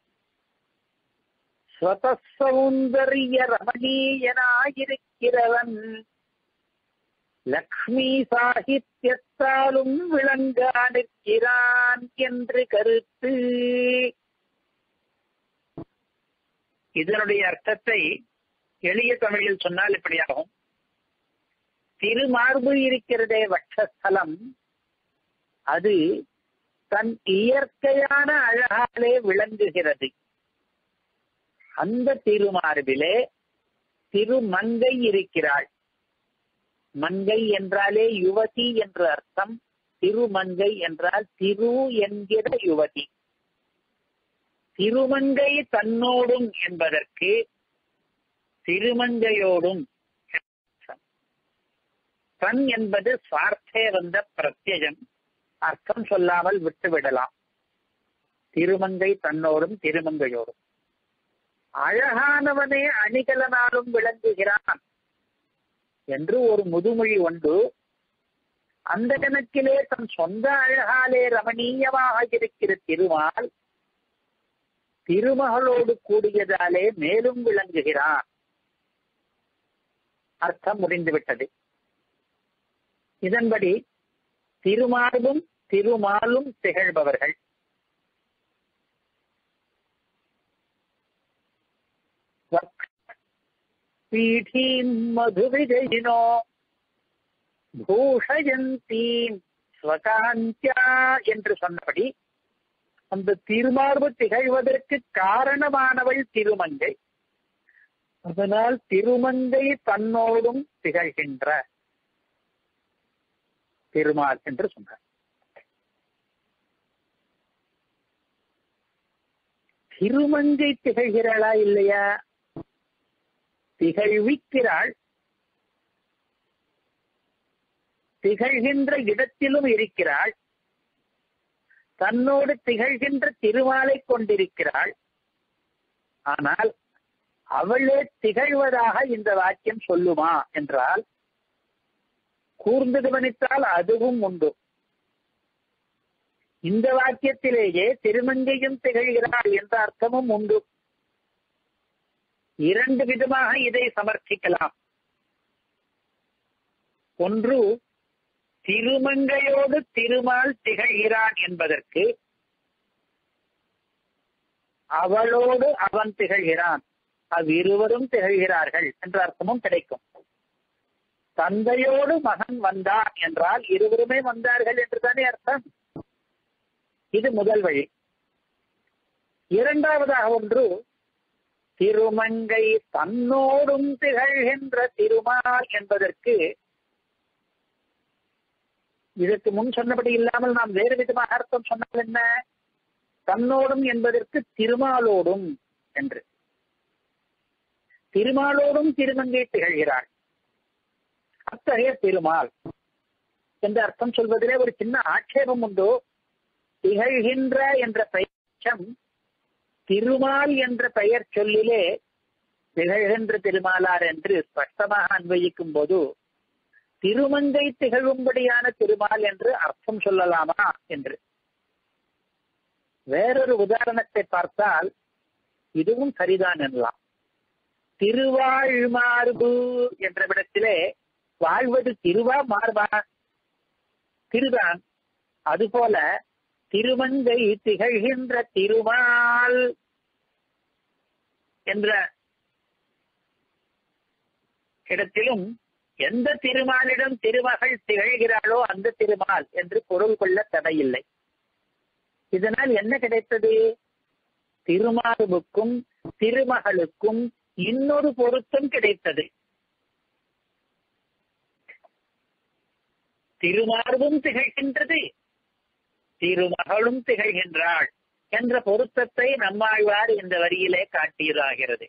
ஸ்வத சௌந்தரிய ரமணீயனாயிருக்கிறவன் லக்ஷ்மி சாகித்யத்தாலும் விளங்கா நிற்கிறான் என்று கருத்து. இதனுடைய அர்த்தத்தை எளிய தமிழில் சொன்னால் இப்படியாகும். திருமார்பு இருக்கிறதே வட்சஸ்தலம், அது தன் இயற்கையான அழகாலே விளங்குகிறது. அந்த திருமார்பிலே திருமங்கை இருக்கிறாள். மங்கை என்றாலே யுவதி என்று அர்த்தம். திருமங்கை என்றால் திரு என்கிற யுவதி. திருமங்கை தன்னோடும் என்பதற்கு திருமங்கையோடும். தன் என்பது சுவார்த்தே வந்த பிரத்யயம், அர்த்தம் சொல்லாமல் விட்டுவிடலாம். திருமங்கை தன்னோடும் திருமங்கையோடும். அழகானவனே அணிகலனாலும் விளங்குகிறான் என்று ஒரு முதுமொழி உண்டு. அந்த கணக்கிலே தன் சொந்த அழகாலே ரமணீயமாக இருக்கிற திருமால் திருமகளோடு கூடியதாலே மேலும் விளங்குகிறான். அர்த்தம் முடிந்துவிட்டது. இதன்படி திருமார்பும் திருமாலும் திகழ்பவர்கள். பீடீம் மதுவிஜயினோ பூஷயந்தீம் ஸ்வகாந்தியா என்று சொன்னபடி அந்த திருமார்பு திகழ்வதற்கு காரணமானவள் திருமங்கை. அதனால் திருமங்கை தன்னோடும் திகழ்கின்ற திருமால் என்று சொன்னார். திருமங்கை திகழ்கிறாளா இல்லையா? திகழ்விக்கிறாள். திகழ்கின்ற இடத்திலும் இருக்கிறாள். தன்னோடு திகழ்கின்ற திருமாலை கொண்டிருக்கிறாள். ஆனால் அவளே திகழ்வதாக இந்த வாக்கியம் சொல்லுமா என்றால் கூர்ந்து கவனித்தால் அதுவும் உண்டு. இந்த வாக்கியத்திலேயே திருமங்கையும் திகழ்கிறாள் என்ற அர்த்தமும் உண்டு. இரண்டு விதமாக இதை சமர்ப்பிக்கலாம். ஒன்று, திருமங்கையோடு திருமால் திகழ்கிறான் என்பதற்கு அவளோடு அவன் திகழ்கிறான், அவ்விருவரும் திகழ்கிறார்கள் என்ற அர்த்தமும் கிடைக்கும். தந்தையோடு மகன் வந்தான் என்றால் இருவருமே வந்தார்கள் என்றுதானே அர்த்தம். இது முதல் வழி. இரண்டாவதாக ஒன்று, திருமங்கை தன்னோடும் திகழ்கின்ற திருமால் என்பதற்கு இதற்கு முன் சொன்னபடி இல்லாமல் நாம் வேறு விதமாக அர்த்தம் சொன்னால் என்ன? தன்னோடும் என்பதற்கு திருமாலோடும் என்று. திருமாலோடும் திருமங்கை திகழ்கிறாள், அத்தகைய திருமால் என்ற அர்த்தம் சொல்வதிலே ஒரு சின்ன ஆட்சேபம் உண்டு. திகழ்கின்ற என்ற பெயர் திருமால் என்ற பெயர் சொல்லிலே திகழ்கின்ற திருமாலார் என்று ஸ்பஷ்டமாக அன்வயிக்கும் போது திருமங்கை திகழும்படியான திருமால் என்று அர்த்தம் சொல்லலாமா என்று. வேறொரு உதாரணத்தை பார்த்தால் இதுவும் சரிதான் எனலாம். திருவாழ்மார்பு என்ற விடத்திலே வாழ்வது திருவா மார்பா? திருதான். அதுபோல திருமங்கை திகழ்கின்ற திருமால் என்ற இடத்திலும் எந்த திருமாலிடம் திருமகள் திகழ்கிறாளோ அந்த திருமால் என்று பொருள் கொள்ள தடையில்லை. இதனால் என்ன கிடைத்தது? திருமார்புக்கும் திருமகளுக்கும் இன்னொரு பொருத்தம் கிடைத்தது. திருமார்பும் திகழ்கின்றது, திருமகளும் திகழ்கின்றாள் என்ற பொருத்தத்தை நம்மாழ்வார் இந்த வரியிலே காட்டியதாகிறது.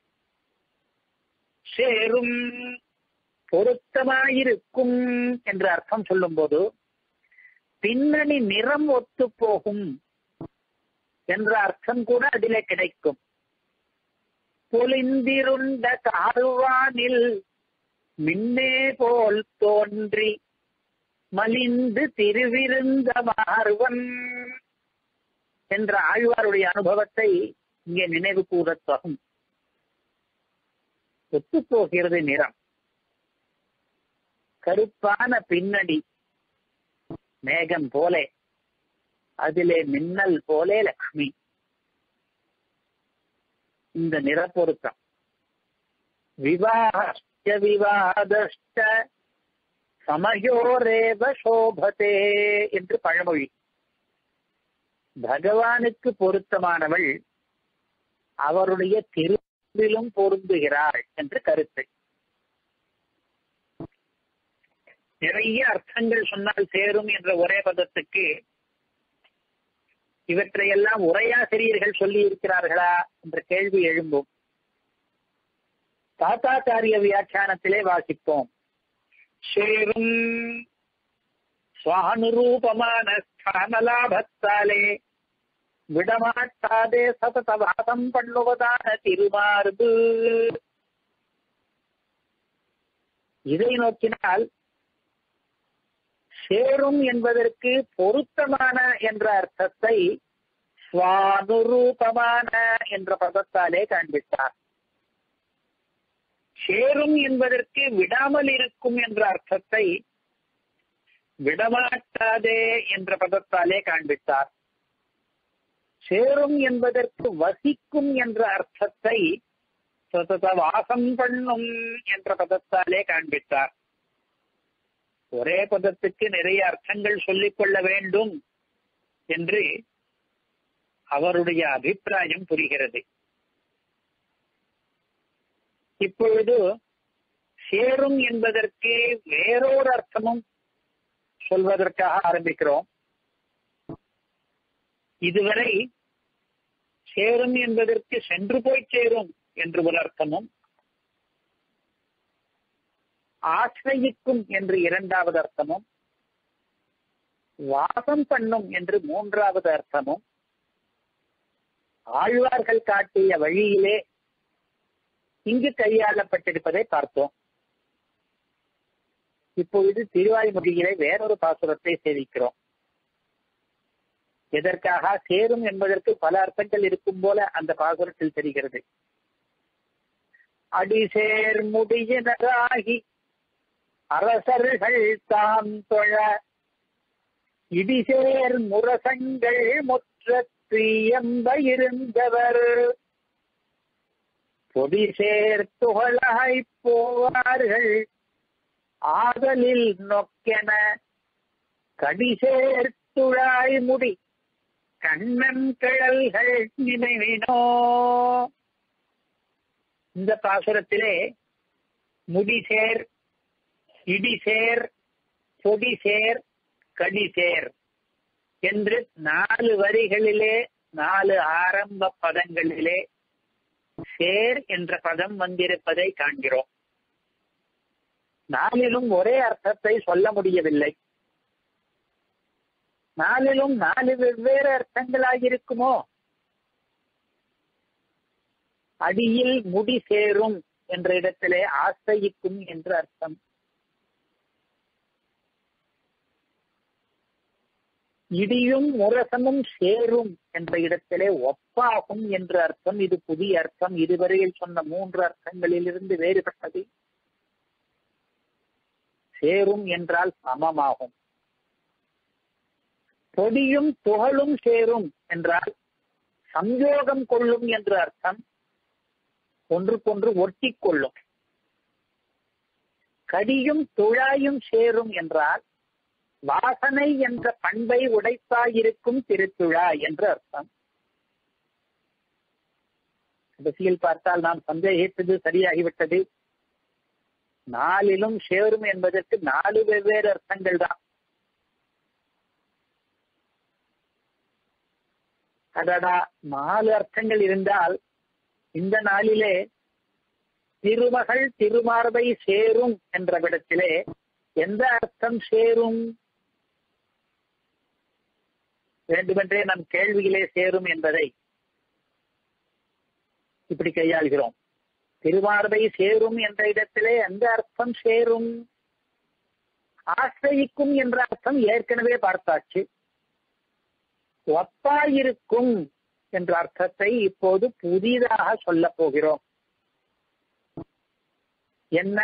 சேரும் பொருத்தமாயிருக்கும் என்ற அர்த்தம் சொல்லும் போது பின்னணி நிறம் ஒத்து போகும் என்ற அர்த்தம் கூட அதிலே கிடைக்கும். பொலிந்திருண்ட கார்வானில் மின்னே போல் தோன்றி மலிந்து திருவிருந்த மார்வன் என்ற ஆழ்வாருடைய அனுபவத்தை இங்கே நினைவு கூறத்தகும். ஒத்துப்போகிறது நிறம். கருப்பான பின்னணி மேகம் போலே, அதிலே மின்னல் போலே லக்ஷ்மி. இந்த நிறப்பொருத்தம் விவாஹஸ்ய விவாதஸ்ட சமயோரேவ சோபதே என்று பழமொழி. பகவானுக்கு பொருத்தமானவள் அவருடைய திருவிலும் பொருந்துகிறாள் என்று கருத்து. நிறைய அர்த்தங்கள் சொன்னால் சேரும் என்ற ஒரே பதத்துக்கு இவற்றையெல்லாம் உரையாசிரியர்கள் சொல்லி இருக்கிறார்களா என்ற கேள்வி எழும்பும். தாத்தாச்சாரிய வியாக்கியானத்திலே வாசிப்போம். சேரும் சுவானுரூபமான ஸ்தானலாபத்தாலே விடமாட்டாதே சதத வாசம் பண்ணுவதான திருமார்பு. இதை நோக்கினால் சேரும் என்பதற்கு பொருத்தமான என்ற அர்த்தத்தை சுவானுரூபமான என்ற பதத்தாலே காண்பித்தார். சேரும் என்பதற்கு விடாமல் இருக்கும் என்ற அர்த்தத்தை விடமாட்டாதே என்ற பதத்தாலே காண்பித்தார். சேரும் என்பதற்கு வசிக்கும் என்ற அர்த்தத்தை சதத வாசம் பண்ணும் என்ற பதத்தாலே காண்பித்தார். ஒரே பதத்துக்கு நிறைய அர்த்தங்கள் சொல்லிக் கொள்ள வேண்டும் என்று அவருடைய அபிப்பிராயம் புரிகிறது. இப்பொழுது சேரும் என்பதற்கு வேறொரு அர்த்தமும் சொல்வதற்காக ஆரம்பிக்கிறோம். இதுவரை சேரும் என்பதற்கு சென்று போய் சேரும் என்று ஒரு அர்த்தமும், ஆசிரயிக்கும் என்று இரண்டாவது அர்த்தமும், வாசம் பண்ணும் என்று மூன்றாவது அர்த்தமும் ஆழ்வார்கள் காட்டிய வழியிலே இங்கு கையாளப்பட்டிருப்பதை பார்த்தோம். இப்பொழுது திருவாய்மொழியிலே வேறொரு பாசுரத்தை சேவிக்கிறோம். எதற்காக? சேரும் என்பதற்கு பல அர்த்தங்கள் இருக்கும் போல அந்த பாசுரத்தில் தெரிகிறது. அடிசேர் முடியினராகி அரசர்கள் தாம் தொழ இடிசேர் முரசங்கள் முற்றத்து எம்ப இருந்தவர் பொடிசேர் துகளாய் போவார்கள் ஆதலில் நொக்கென கடிசேர் துழாய் முடி கண்ணன் கிழல்கள் நினைவினோ. இந்த பாசுரத்திலே முடிசேர், இடிசேர், பொடிசேர், கடிசேர் என்று நாலு வரிகளிலே நாலு ஆரம்ப பதங்களிலே சேர் என்ற பதம் வந்திருப்பதை காண்கிறோம். நாலிலும் ஒரே அர்த்தத்தை சொல்ல முடியவில்லை. நாலிலும் நாலு வெவ்வேறு அர்த்தங்களாயிருக்குமோ? அடியில் முடி சேரும் என்ற இடத்திலே ஆசிரயிக்கும் என்று அர்த்தம். இடியும் முரசமும் சேரும் என்ற இடத்திலே ஒப்பாகும் என்று அர்த்தம். இது புதிய அர்த்தம். இதுவரையில் சொன்ன மூன்று அர்த்தங்களிலிருந்து வேறுபட்டது. சேரும் என்றால் சமமாகும். பொடியும் துகளும் சேரும் என்றால் சம்யோகம் கொள்ளும் என்று அர்த்தம். ஒன்றுக்கொன்று ஒட்டி கொள்ளும். கடியும் துழாயும் சேரும் என்றால் வாசனை என்ற பண்பை உடைத்தாயிருக்கும் திருத்துழா என்று அர்த்தம். கடைசியில் பார்த்தால் நாம் சந்தேகித்தது சரியாகிவிட்டது. நாலிலும் சேரும் என்பதற்கு நாலு வெவ்வேறு அர்த்தங்கள் தான். அடடா, நாலு அர்த்தங்கள் இருந்தால் இந்த நாளிலே திருமகள் திருமார்பை சேரும் என்ற விடத்திலே எந்த அர்த்தம் சேரும்? வேண்டுமென்றே நம் கேள்வியிலே சேரும் என்பதை இப்படி கையாள்கிறோம். திருமார்பை சேரும் என்ற இடத்திலே எந்த அர்த்தம் சேரும்? ஆசிரயிக்கும் என்ற அர்த்தம் ஏற்கனவே பார்த்தாச்சு. ஒப்பாயிருக்கும் என்ற அர்த்தத்தை இப்போது புதிதாக சொல்ல போகிறோம். என்ன?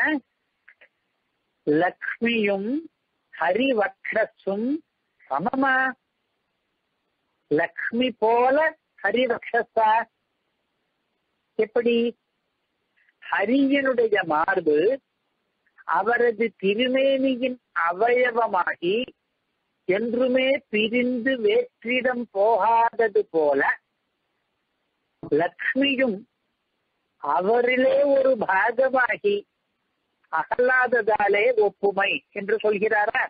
லக்ஷ்மியும் ஹரிவக்ஷஸும் சமமா? லக்ஷ்மி போல ஹரிவக்ஷஸா? எப்படி? ஹரியனுடைய மார்பு அவரது திருமேனியின் அவயவமாகி என்றுமே பிரிந்து வேற்றிடம் போகாதது போல லக்ஷ்மியும் அவரிலே ஒரு பாகமாகி அகலாததாலே ஒப்புமை என்று சொல்கிறாரா?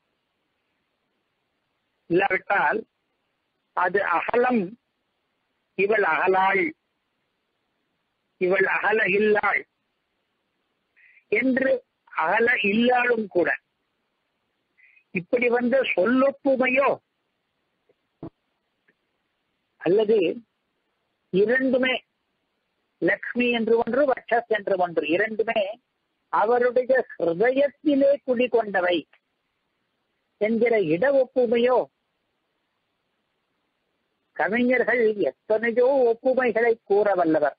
இல்லாவிட்டால் அது அகலம், இவள் அகலாள், இவள் அகல இல்லாள் என்று அகல இல்லாளும் கூட இப்படி வந்த சொல்லொப்புமையோ? அல்லது இரண்டுமே லக்ஷ்மி என்று ஒன்று, வட்சஸ் என்று ஒன்று, இரண்டுமே அவருடைய ஹிருதயத்திலே குடிகொண்டவை என்கிற இட ஒப்புமையோ? கவிஞர்கள் எத்தனையோ ஒப்புமைகளை கூற வல்லவர்.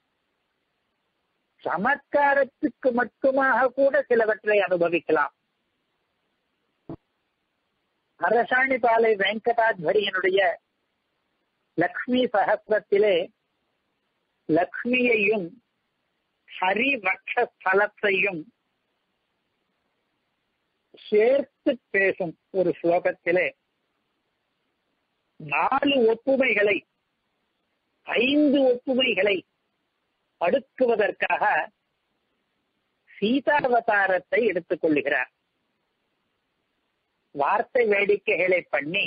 சமத்காரத்துக்கு மட்டுமாக கூட சிலவற்றை அனுபவிக்கலாம். அரசாணிபாலை வெங்கடாத்வரியனுடைய லக்ஷ்மி சகஸ்ரத்திலே லக்ஷ்மியையும் ஹரிவக்ஷஸ்தலத்தையும் சேர்த்து பேசும் ஒரு ஸ்லோகத்திலே நாலு ஒப்புமைகளை ஐந்து ஒப்புமைகளை அடுக்குவதற்காக சீதாவதாரத்தை எடுத்துக் கொள்ளுகிறார். வார்த்தை வேடிக்கைகளை பண்ணி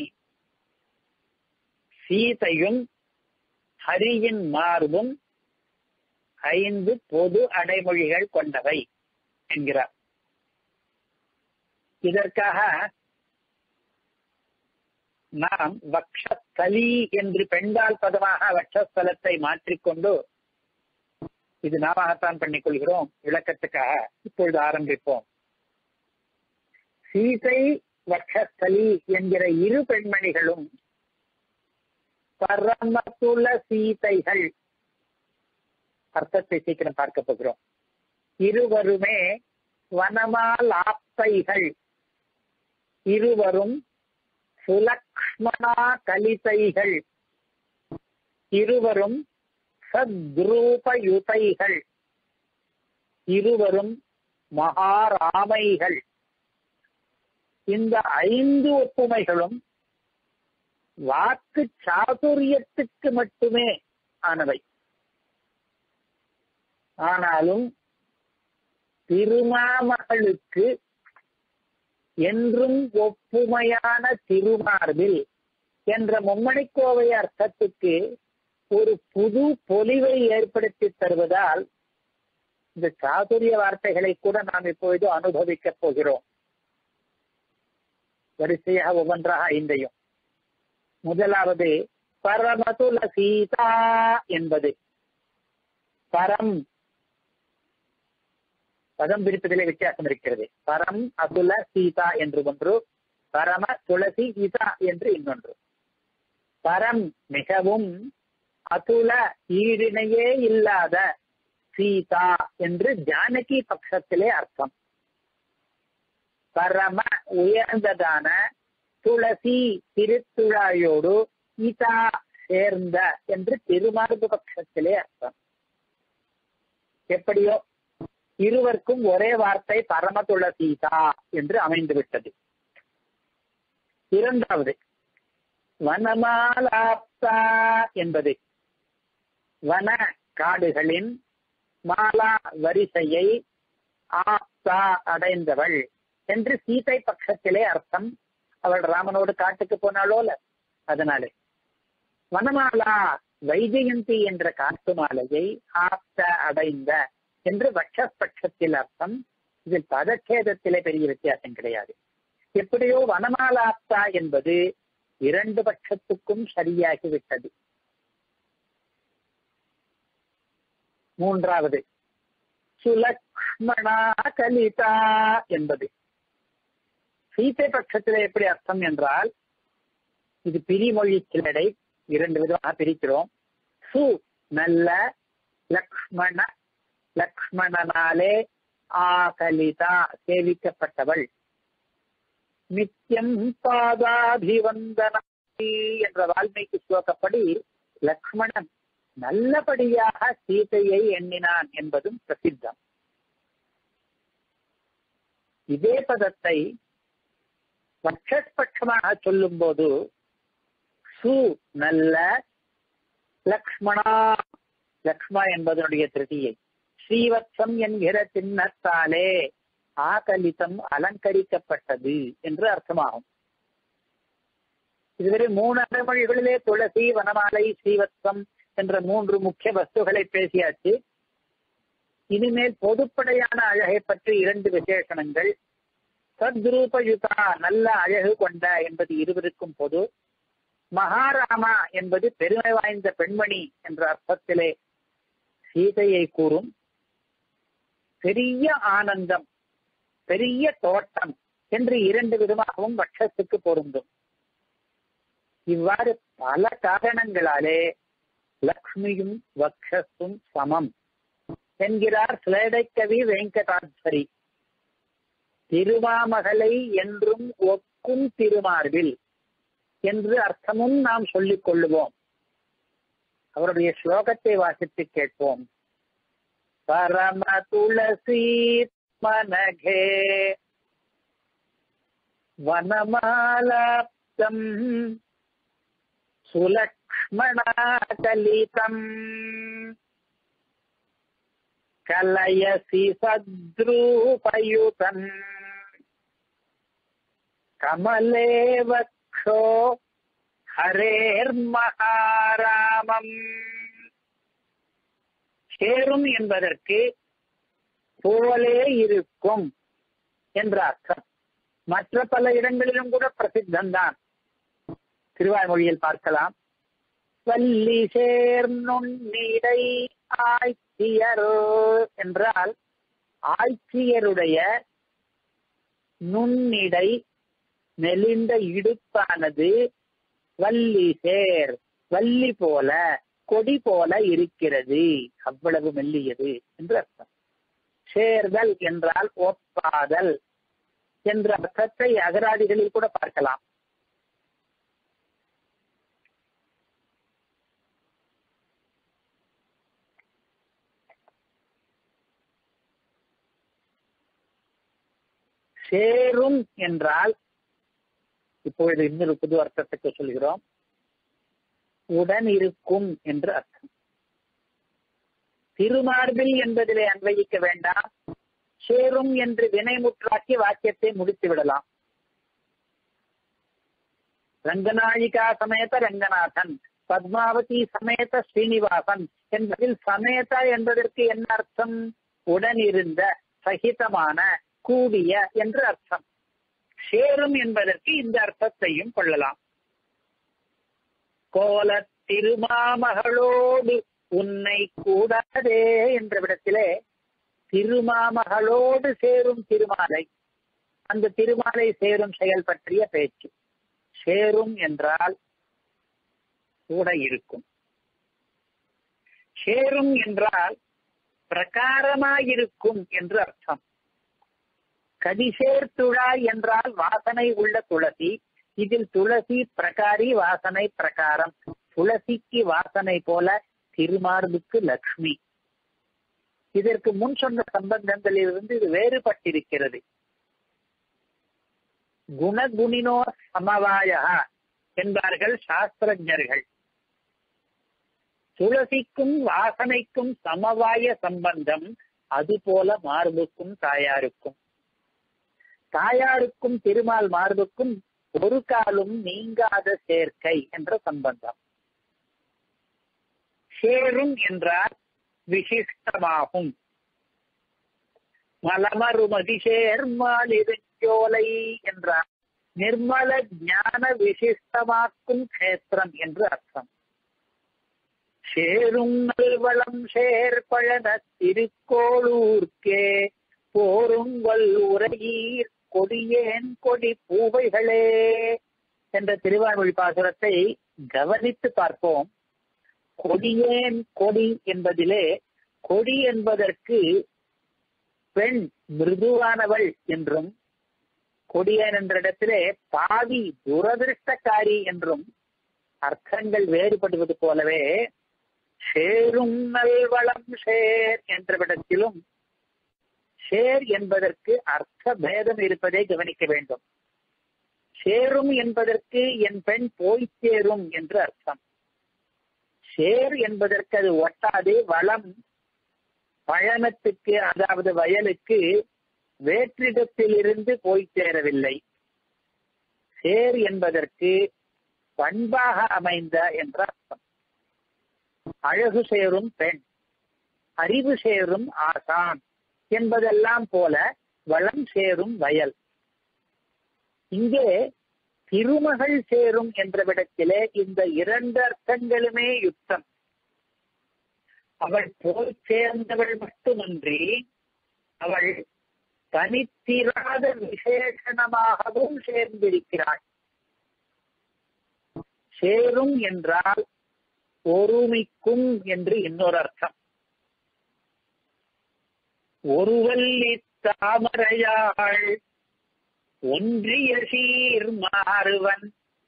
சீதையும் ஹரியின் மார்பும் ஐந்து பொது அடைமொழிகள் கொண்டவை என்கிறார். இதற்காக நாம் வக்ஷஸ்தலி என்று பெண்பால் பதமாக வக்ஷஸ்தலத்தை மாற்றிக்கொண்டு இது நாமத்தான் பண்ணிக் கொள்கிறோம். விளக்கத்துக்காக இப்பொழுது ஆரம்பிப்போம். சீதை வக்ஷஸ்தலி என்கிற இரு பெண்மணிகளும் பரமதுல சீதைகள். அர்த்தத்தை சீக்கிரம் பார்க்க போகிறோம். இருவருமே வனமால் ஆப்தைகள். இருவரும் சுலக்ஷ்மணா கலிதைகள். இருவரும் சத்ரூபயுதைகள். இருவரும் மகாராமைகள். இந்த ஐந்து ஒப்புமைகளும் வாக்கு சாதுரியத்துக்கு மட்டுமே ஆனவை. ஆனாலும் திருமாமகளுக்கு என்றும் ஒப்புமையான திருமார்பில் என்ற மும்மணிக்கோவை அர்த்தத்துக்கு ஒரு புது பொலிவை ஏற்படுத்தி தருவதால் இந்த சாதுரிய வார்த்தைகளை கூட நாம் இப்பொழுது அனுபவிக்கப் போகிறோம். வரிசையாக ஒவ்வொன்றாக ஐந்தையும். முதலாவது பரமதுல சீதா என்பது. பரம் பதம் பிரிப்பதிலே வித்தியாசம் இருக்கிறது. பரம் அதுல சீதா என்று ஒன்று, பரம துளசி இதா என்று இன்னொன்று. பரம் மிகவும், அதுல ஈடிணையே இல்லாத, சீதா என்று ஜானகி பட்சத்திலே அர்த்தம். பரம உயர்ந்ததான, துளசி திருத்துழாயோடு, இதா சேர்ந்த என்று திருமார்பு பட்சத்திலே அர்த்தம். எப்படியோ இருவருக்கும் ஒரே வார்த்தை பரம துளசீதா என்று அமைந்துவிட்டது. இரண்டாவது வனமாலாப்தா என்பது வன காடுகளின் மாலா வரிசையை ஆப்தா அடைந்தவள் என்று சீதை பட்சத்திலே அர்த்தம். அவள் ராமனோடு காட்டுக்கு போனாலோல, அதனாலே வனமாலா வைஜெயந்தி என்ற காட்டு மாலையை ஆப்த அடைந்த என்று வட்சபட்சத்தில் அர்த்தம். இதில் பதச்சேதத்திலே பெரிய வித்தியாசம் கிடையாது. எப்படியோ வனமாலாப்தா என்பது இரண்டு பட்சத்துக்கும் சரியாகிவிட்டது. மூன்றாவது சுலக்ஷ்மணா கலிதா என்பது சீதை பட்சத்திலே எப்படி அர்த்தம் என்றால், இது பிரிமொழி கிளடை, இரண்டு விதமாக பிரிக்கிறோம். சு நல்ல, லக்ஷ்மண லக்ஷ்மணனாலே ஆகலிதா சேவிக்கப்பட்டவள். நித்தியம் பாதாபிவந்தன என்ற வால்மீகி ஸ்லோகப்படி லக்ஷ்மணன் நல்லபடியாக சீதையை எண்ணினான் என்பதும் பிரசித்தம். இதே பதத்தை வட்சபட்சமாக சொல்லும் போது சு நல்ல, லக்ஷ்மணா லக்ஷ்மண என்பதனுடைய திருதியை, ஸ்ரீவத்சம் என்கிற சின்னத்தாலே ஆகலிதம் அலங்கரிக்கப்பட்டது என்று அர்த்தமாகும். இதுவரை மூணு அடைமொழிகளிலே துளசி, வனமாலை, ஸ்ரீவத்சம் என்ற மூன்று முக்கிய வஸ்துகளை பேசியாச்சு. இனிமேல் பொதுப்படையான அழகை பற்றி இரண்டு விசேஷணங்கள். சத்ரூபயுதா நல்ல அழகு கொண்ட என்பது இருவருக்கும் பொது. மகாராமா என்பது பெருமை வாய்ந்த பெண்மணி என்ற அர்த்தத்திலே சீதையை கூறும். பெரிய ஆனந்தம், பெரிய தோட்டம் என்று இரண்டு விதமாகவும் வட்சத்துக்கு பொருந்தும். இவ்வாறு பல காரணங்களாலே லக்ஷ்மியும் வக்ஷஸும் சமம் என்கிறார் சிலேடைக்கவி வெங்கடாத்ரி. திருமாமகளை என்றும் ஒக்கும் திருமார்பில் என்று அர்த்தமும் நாம் சொல்லிக் கொள்ளுவோம். அவருடைய ஸ்லோகத்தை வாசித்து கேட்போம். பரம துளசி மனகே வனமாலாப்தம் சுலக்ஷ்மணாகலிதம் கலயசி சத்ரூபயுதம் கமலே வக்ஷோ ஹரேர் மகாராமம். சேரும் என்பதற்கு போலே இருக்கும் என்ற அர்த்தம். மற்ற பல இடங்களிலும் கூட பிரசித்தம்தான். திருவாய்மொழியில் பார்க்கலாம். வள்ளி சேர் நுண்ணிடை ஆய்ச்சியர் என்றால் ஆய்ச்சியருடைய நுண்ணிடை மெலிந்த இடுப்பானது வள்ளி சேர் வள்ளி போல கொடி போல இருக்கிறது, அவ்வளவு மெல்லியது என்று அர்த்தம். சேர்தல் என்றால் ஒப்பாதல் என்ற அர்த்தத்தை அகராதிகளில் கூட பார்க்கலாம். சேரும் என்றால் இப்பொழுது இன்னொரு புது அர்த்தத்துக்கு சொல்கிறோம். உடன் இருக்கும் என்று அர்த்தம். திருமார்பில் என்பதிலே அன்வயிக்க வேண்டாம். சேரும் என்று வினைமுற்றாக்கி வாக்கியத்தை முடித்து விடலாம். ரங்கநாழிகா சமேத ரங்கநாதன், பத்மாவதி சமேத ஸ்ரீனிவாசன் என்பதில் சமேத என்பதற்கு என்ன அர்த்தம்? உடனிருந்த, சகிதமான, கூடிய என்று அர்த்தம். சேரும் என்பதற்கு இந்த அர்த்தத்தையும் கொள்ளலாம். கோல திருமாமகளோடு உன்னை கூடாதே என்ற விடத்திலே திருமாமகளோடு சேரும் திருமாலை, அந்த திருமாலை சேரும் செயல் பற்றிய பேச்சு. சேரும் என்றால் கூட இருக்கும். சேரும் என்றால் பிரகாரமாயிருக்கும் என்று அர்த்தம். கடிசேர் துழாய் என்றால் வாசனை உள்ள துளசி. இதில் துளசி பிரகாரி, வாசனை பிரகாரம். துளசிக்கு வாசனை போல, திருமார்புக்கு லக்ஷ்மி. இதற்கு முன் சொன்ன சம்பந்தங்களிலிருந்து இது வேறுபட்டிருக்கிறது. குணகுணினோ சமவாய என்பார்கள் சாஸ்திரஞர்கள். துளசிக்கும் வாசனைக்கும் சமவாய சம்பந்தம், அதுபோல மார்புக்கும் தாயாருக்கும். தாயாருக்கும் திருமால் மார்புக்கும் ஒரு காலும் நீங்காத சேர்க்கை என்ற சம்பந்தம். சேரும் என்றால் விசிஷ்டமாகும். மலமருமதி சேர்மாலிருஞ்சோலை என்றால் நிர்மல ஞான விசிஷ்டமாக்கும் கஷேத்திரம் என்று அர்த்தம். சேரும் நல்வளம் சேர்பழன திருக்கோளூர்க்கே போருங்கள் உரையீர் கொடியேன் கொடி பூவைகளே என்ற திருவாய்மொழி பாசுரத்தை கவனித்து பார்ப்போம். கொடியேன் கொடி என்பதிலே கொடி என்பதற்கு பெண் மிருதுவானவள் என்றும், கொடியேன் என்ற இடத்திலே பாவி துரதிருஷ்டக்காரி என்றும் அர்த்தங்கள் வேறுபடுவது போலவே சேரும் நல்வளம் சேர் என்ற விடத்திலும் சேர் என்பதற்கு அர்த்த பேதம் இருப்பதை கவனிக்க வேண்டும். சேரும் என்பதற்கு என் பெண் போய் சேரும் என்று அர்த்தம். சேர் என்பதற்கு அது ஒட்டாது. வளம் பயணத்துக்கு, அதாவது வயலுக்கு வேற்றிடத்தில் இருந்து போய் சேரவில்லை. சேர் என்பதற்கு பண்பாக அமைந்த என்ற அர்த்தம். அழகு சேரும் பெண், அறிவு சேரும் ஆசான் என்பதெல்லாம் போல வளம் சேரும் வயல். இங்கே திருமகள் சேரும் என்ற விடத்திலே இந்த இரண்டு அர்த்தங்களுமே யுக்தம். அவள் போய் சேர்ந்தவள் மட்டுமன்றி அவள் தனித்திராத விசேஷணமாகவும் சேர்ந்திருக்கிறாள். சேரும் என்றால் ஒருமிக்கும் என்று இன்னொரு அர்த்தம். ஒருவல்லி தாமரையாள் ஒன்றிய சீர் மாறுவன்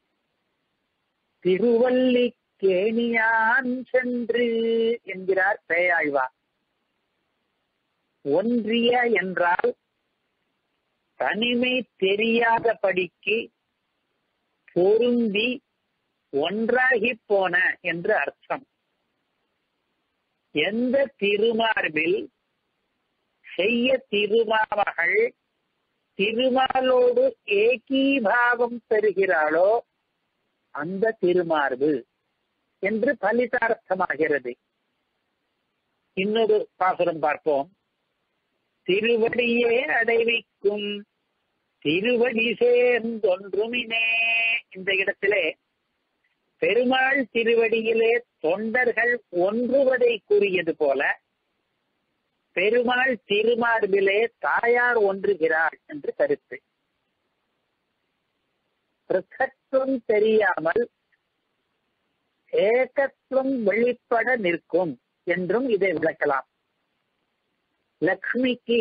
திருவல்லி கேணியான் சென்று என்கிறார் பேயாழ்வார். ஒன்றிய என்றால் தனிமை தெரியாதபடிக்கு பொருந்தி ஒன்றாகி போன என்று அர்த்தம். எந்த திருமார்பில் செய்ய திருமாமகள் திருமாலோடு ஏகீபாவம் பெறுகிறாளோ அந்த திருமார்பு என்று பலிதார்த்தமாகிறது. இன்னொரு பாசுரம் பார்ப்போம். திருவடியே அடைவிக்கும் திருவடி சேர்ந்தொன்றுமினே. இந்த இடத்திலே பெருமாள் திருவடியிலே தொண்டர்கள் ஒன்றுவதை கூறியது போல பெருமாள் திருமார்பிலே தாயார் ஒன்றுகிறாள் என்று கருத்து. பிரசத்துவம் தெரியாமல் ஏகத்துவம் வெளிப்பட நிற்கும் என்றும் இதை விளக்கலாம். லக்ஷ்மிக்கு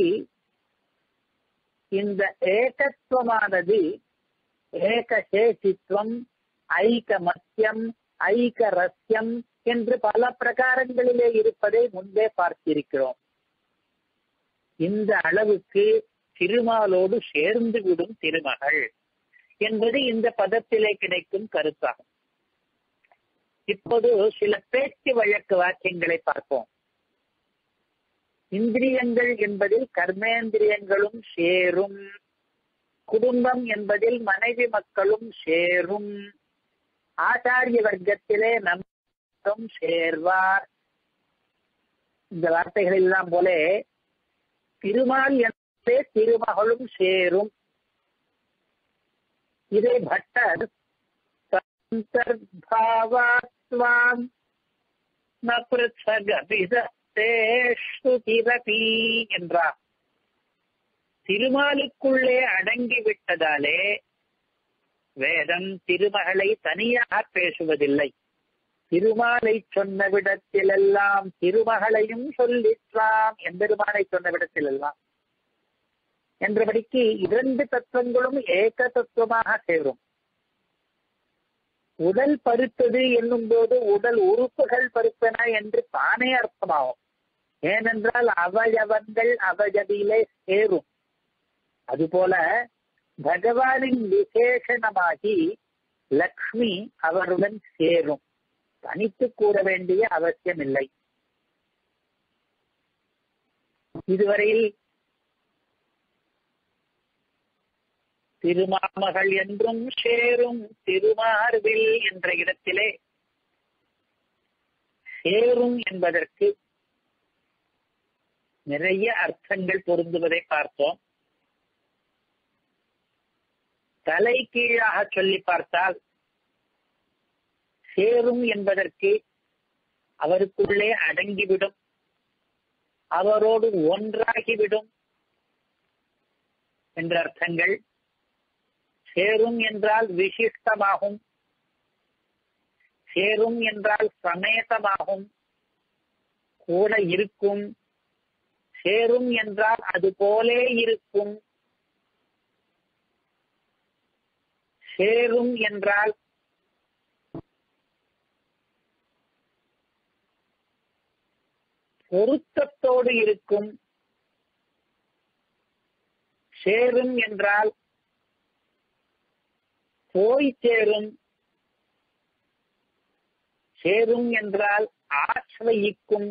இந்த ஏகத்துவமானது ஏகசேஷித்துவம், ஐகமத்தியம், ஐகரஸ்யம் என்று பல பிரகாரங்களிலே இருப்பதை முன்பே பார்த்திருக்கிறோம். இந்த அளவுக்கு திருமாலோடு சேர்ந்து விடும் திருமகள் என்பது இந்த பதத்திலே கிடைக்கும் கருத்தாகும். இப்போது சில பேச்சு வழக்கு வாக்கியங்களை பார்ப்போம். இந்திரியங்கள் என்பதில் கர்மேந்திரியங்களும் சேரும், குடும்பம் என்பதில் மனைவி மக்களும் சேரும், ஆச்சாரிய வர்க்கத்திலே நம் சேர்வார். இந்த வார்த்தைகள் எல்லாம் போல திருமால் என்பதே திருமகளும் சேரும். இதை பட்டர் சந்தர்பாவாத்வாம் ந பிருத்ஸகபிதத்தேஷ்டுதிரபி என்றார். திருமாலுக்குள்ளே அடங்கிவிட்டதாலே வேதம் திருமகளை தனியாக பேசுவதில்லை. திருமாலை சொன்ன விடத்திலெல்லாம் திருமகளையும் சொல்லிற்றாம், எம்பெருமானை சொன்ன விடத்திலெல்லாம் என்றபடிக்கு இரண்டு தத்துவங்களும் ஏக தத்துவமாக சேரும். உடல் பருத்தது என்னும் போது உடல் உறுப்புகள் பருத்தன என்று தானே அர்த்தமாகும். ஏனென்றால் அவயவங்கள் அவயவிலே சேரும். அதுபோல பகவானின் விசேஷணமாகி லக்ஷ்மி அவருடன் சேரும். தனித்து கூற வேண்டிய அவசியம் இல்லை. இதுவரையில் திருமாமகள் என்றும் சேரும் திருமார்பில் என்ற இடத்திலே சேரும் என்பதற்கு நிறைய அர்த்தங்கள் பொருந்துவதை பார்த்தோம். தலை கீழாக சொல்லி பார்த்தால் சேரும் என்பதற்கு அவருக்குள்ளே அடங்கிவிடும், அவரோடு ஒன்றாகிவிடும் என்ற அர்த்தங்கள். சேரும் என்றால் விசிஷ்டமாகும், சேரும் என்றால் சமேதமாகும், கூட இருக்கும், சேரும் என்றால் அது போலே இருக்கும், சேரும் என்றால் பொருத்தத்தோடு இருக்கும், சேரும் என்றால் போய் சேரும், சேரும் என்றால் ஆசிரயிக்கும்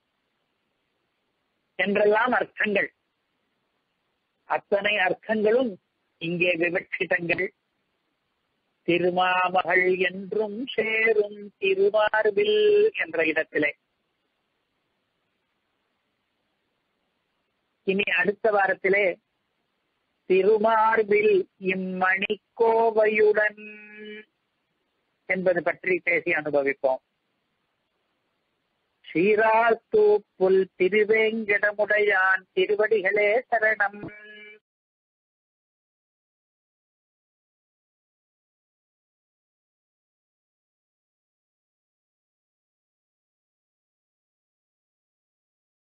என்றெல்லாம் அர்த்தங்கள். அத்தனை அர்த்தங்களும் இங்கே விவட்சிதங்கள். திருமாமகள் என்றும் சேரும் திருமார்பில் என்ற இடத்திலே. இனி அடுத்த வாரத்திலே திருமார்பில் இம்மணிக்கோவையுடன் என்பது பற்றி பேசி அனுபவிப்போம். ஸ்ரீராத்தூப்புல் திருவேங்கடமுடையான் திருவடிகளே சரணம்.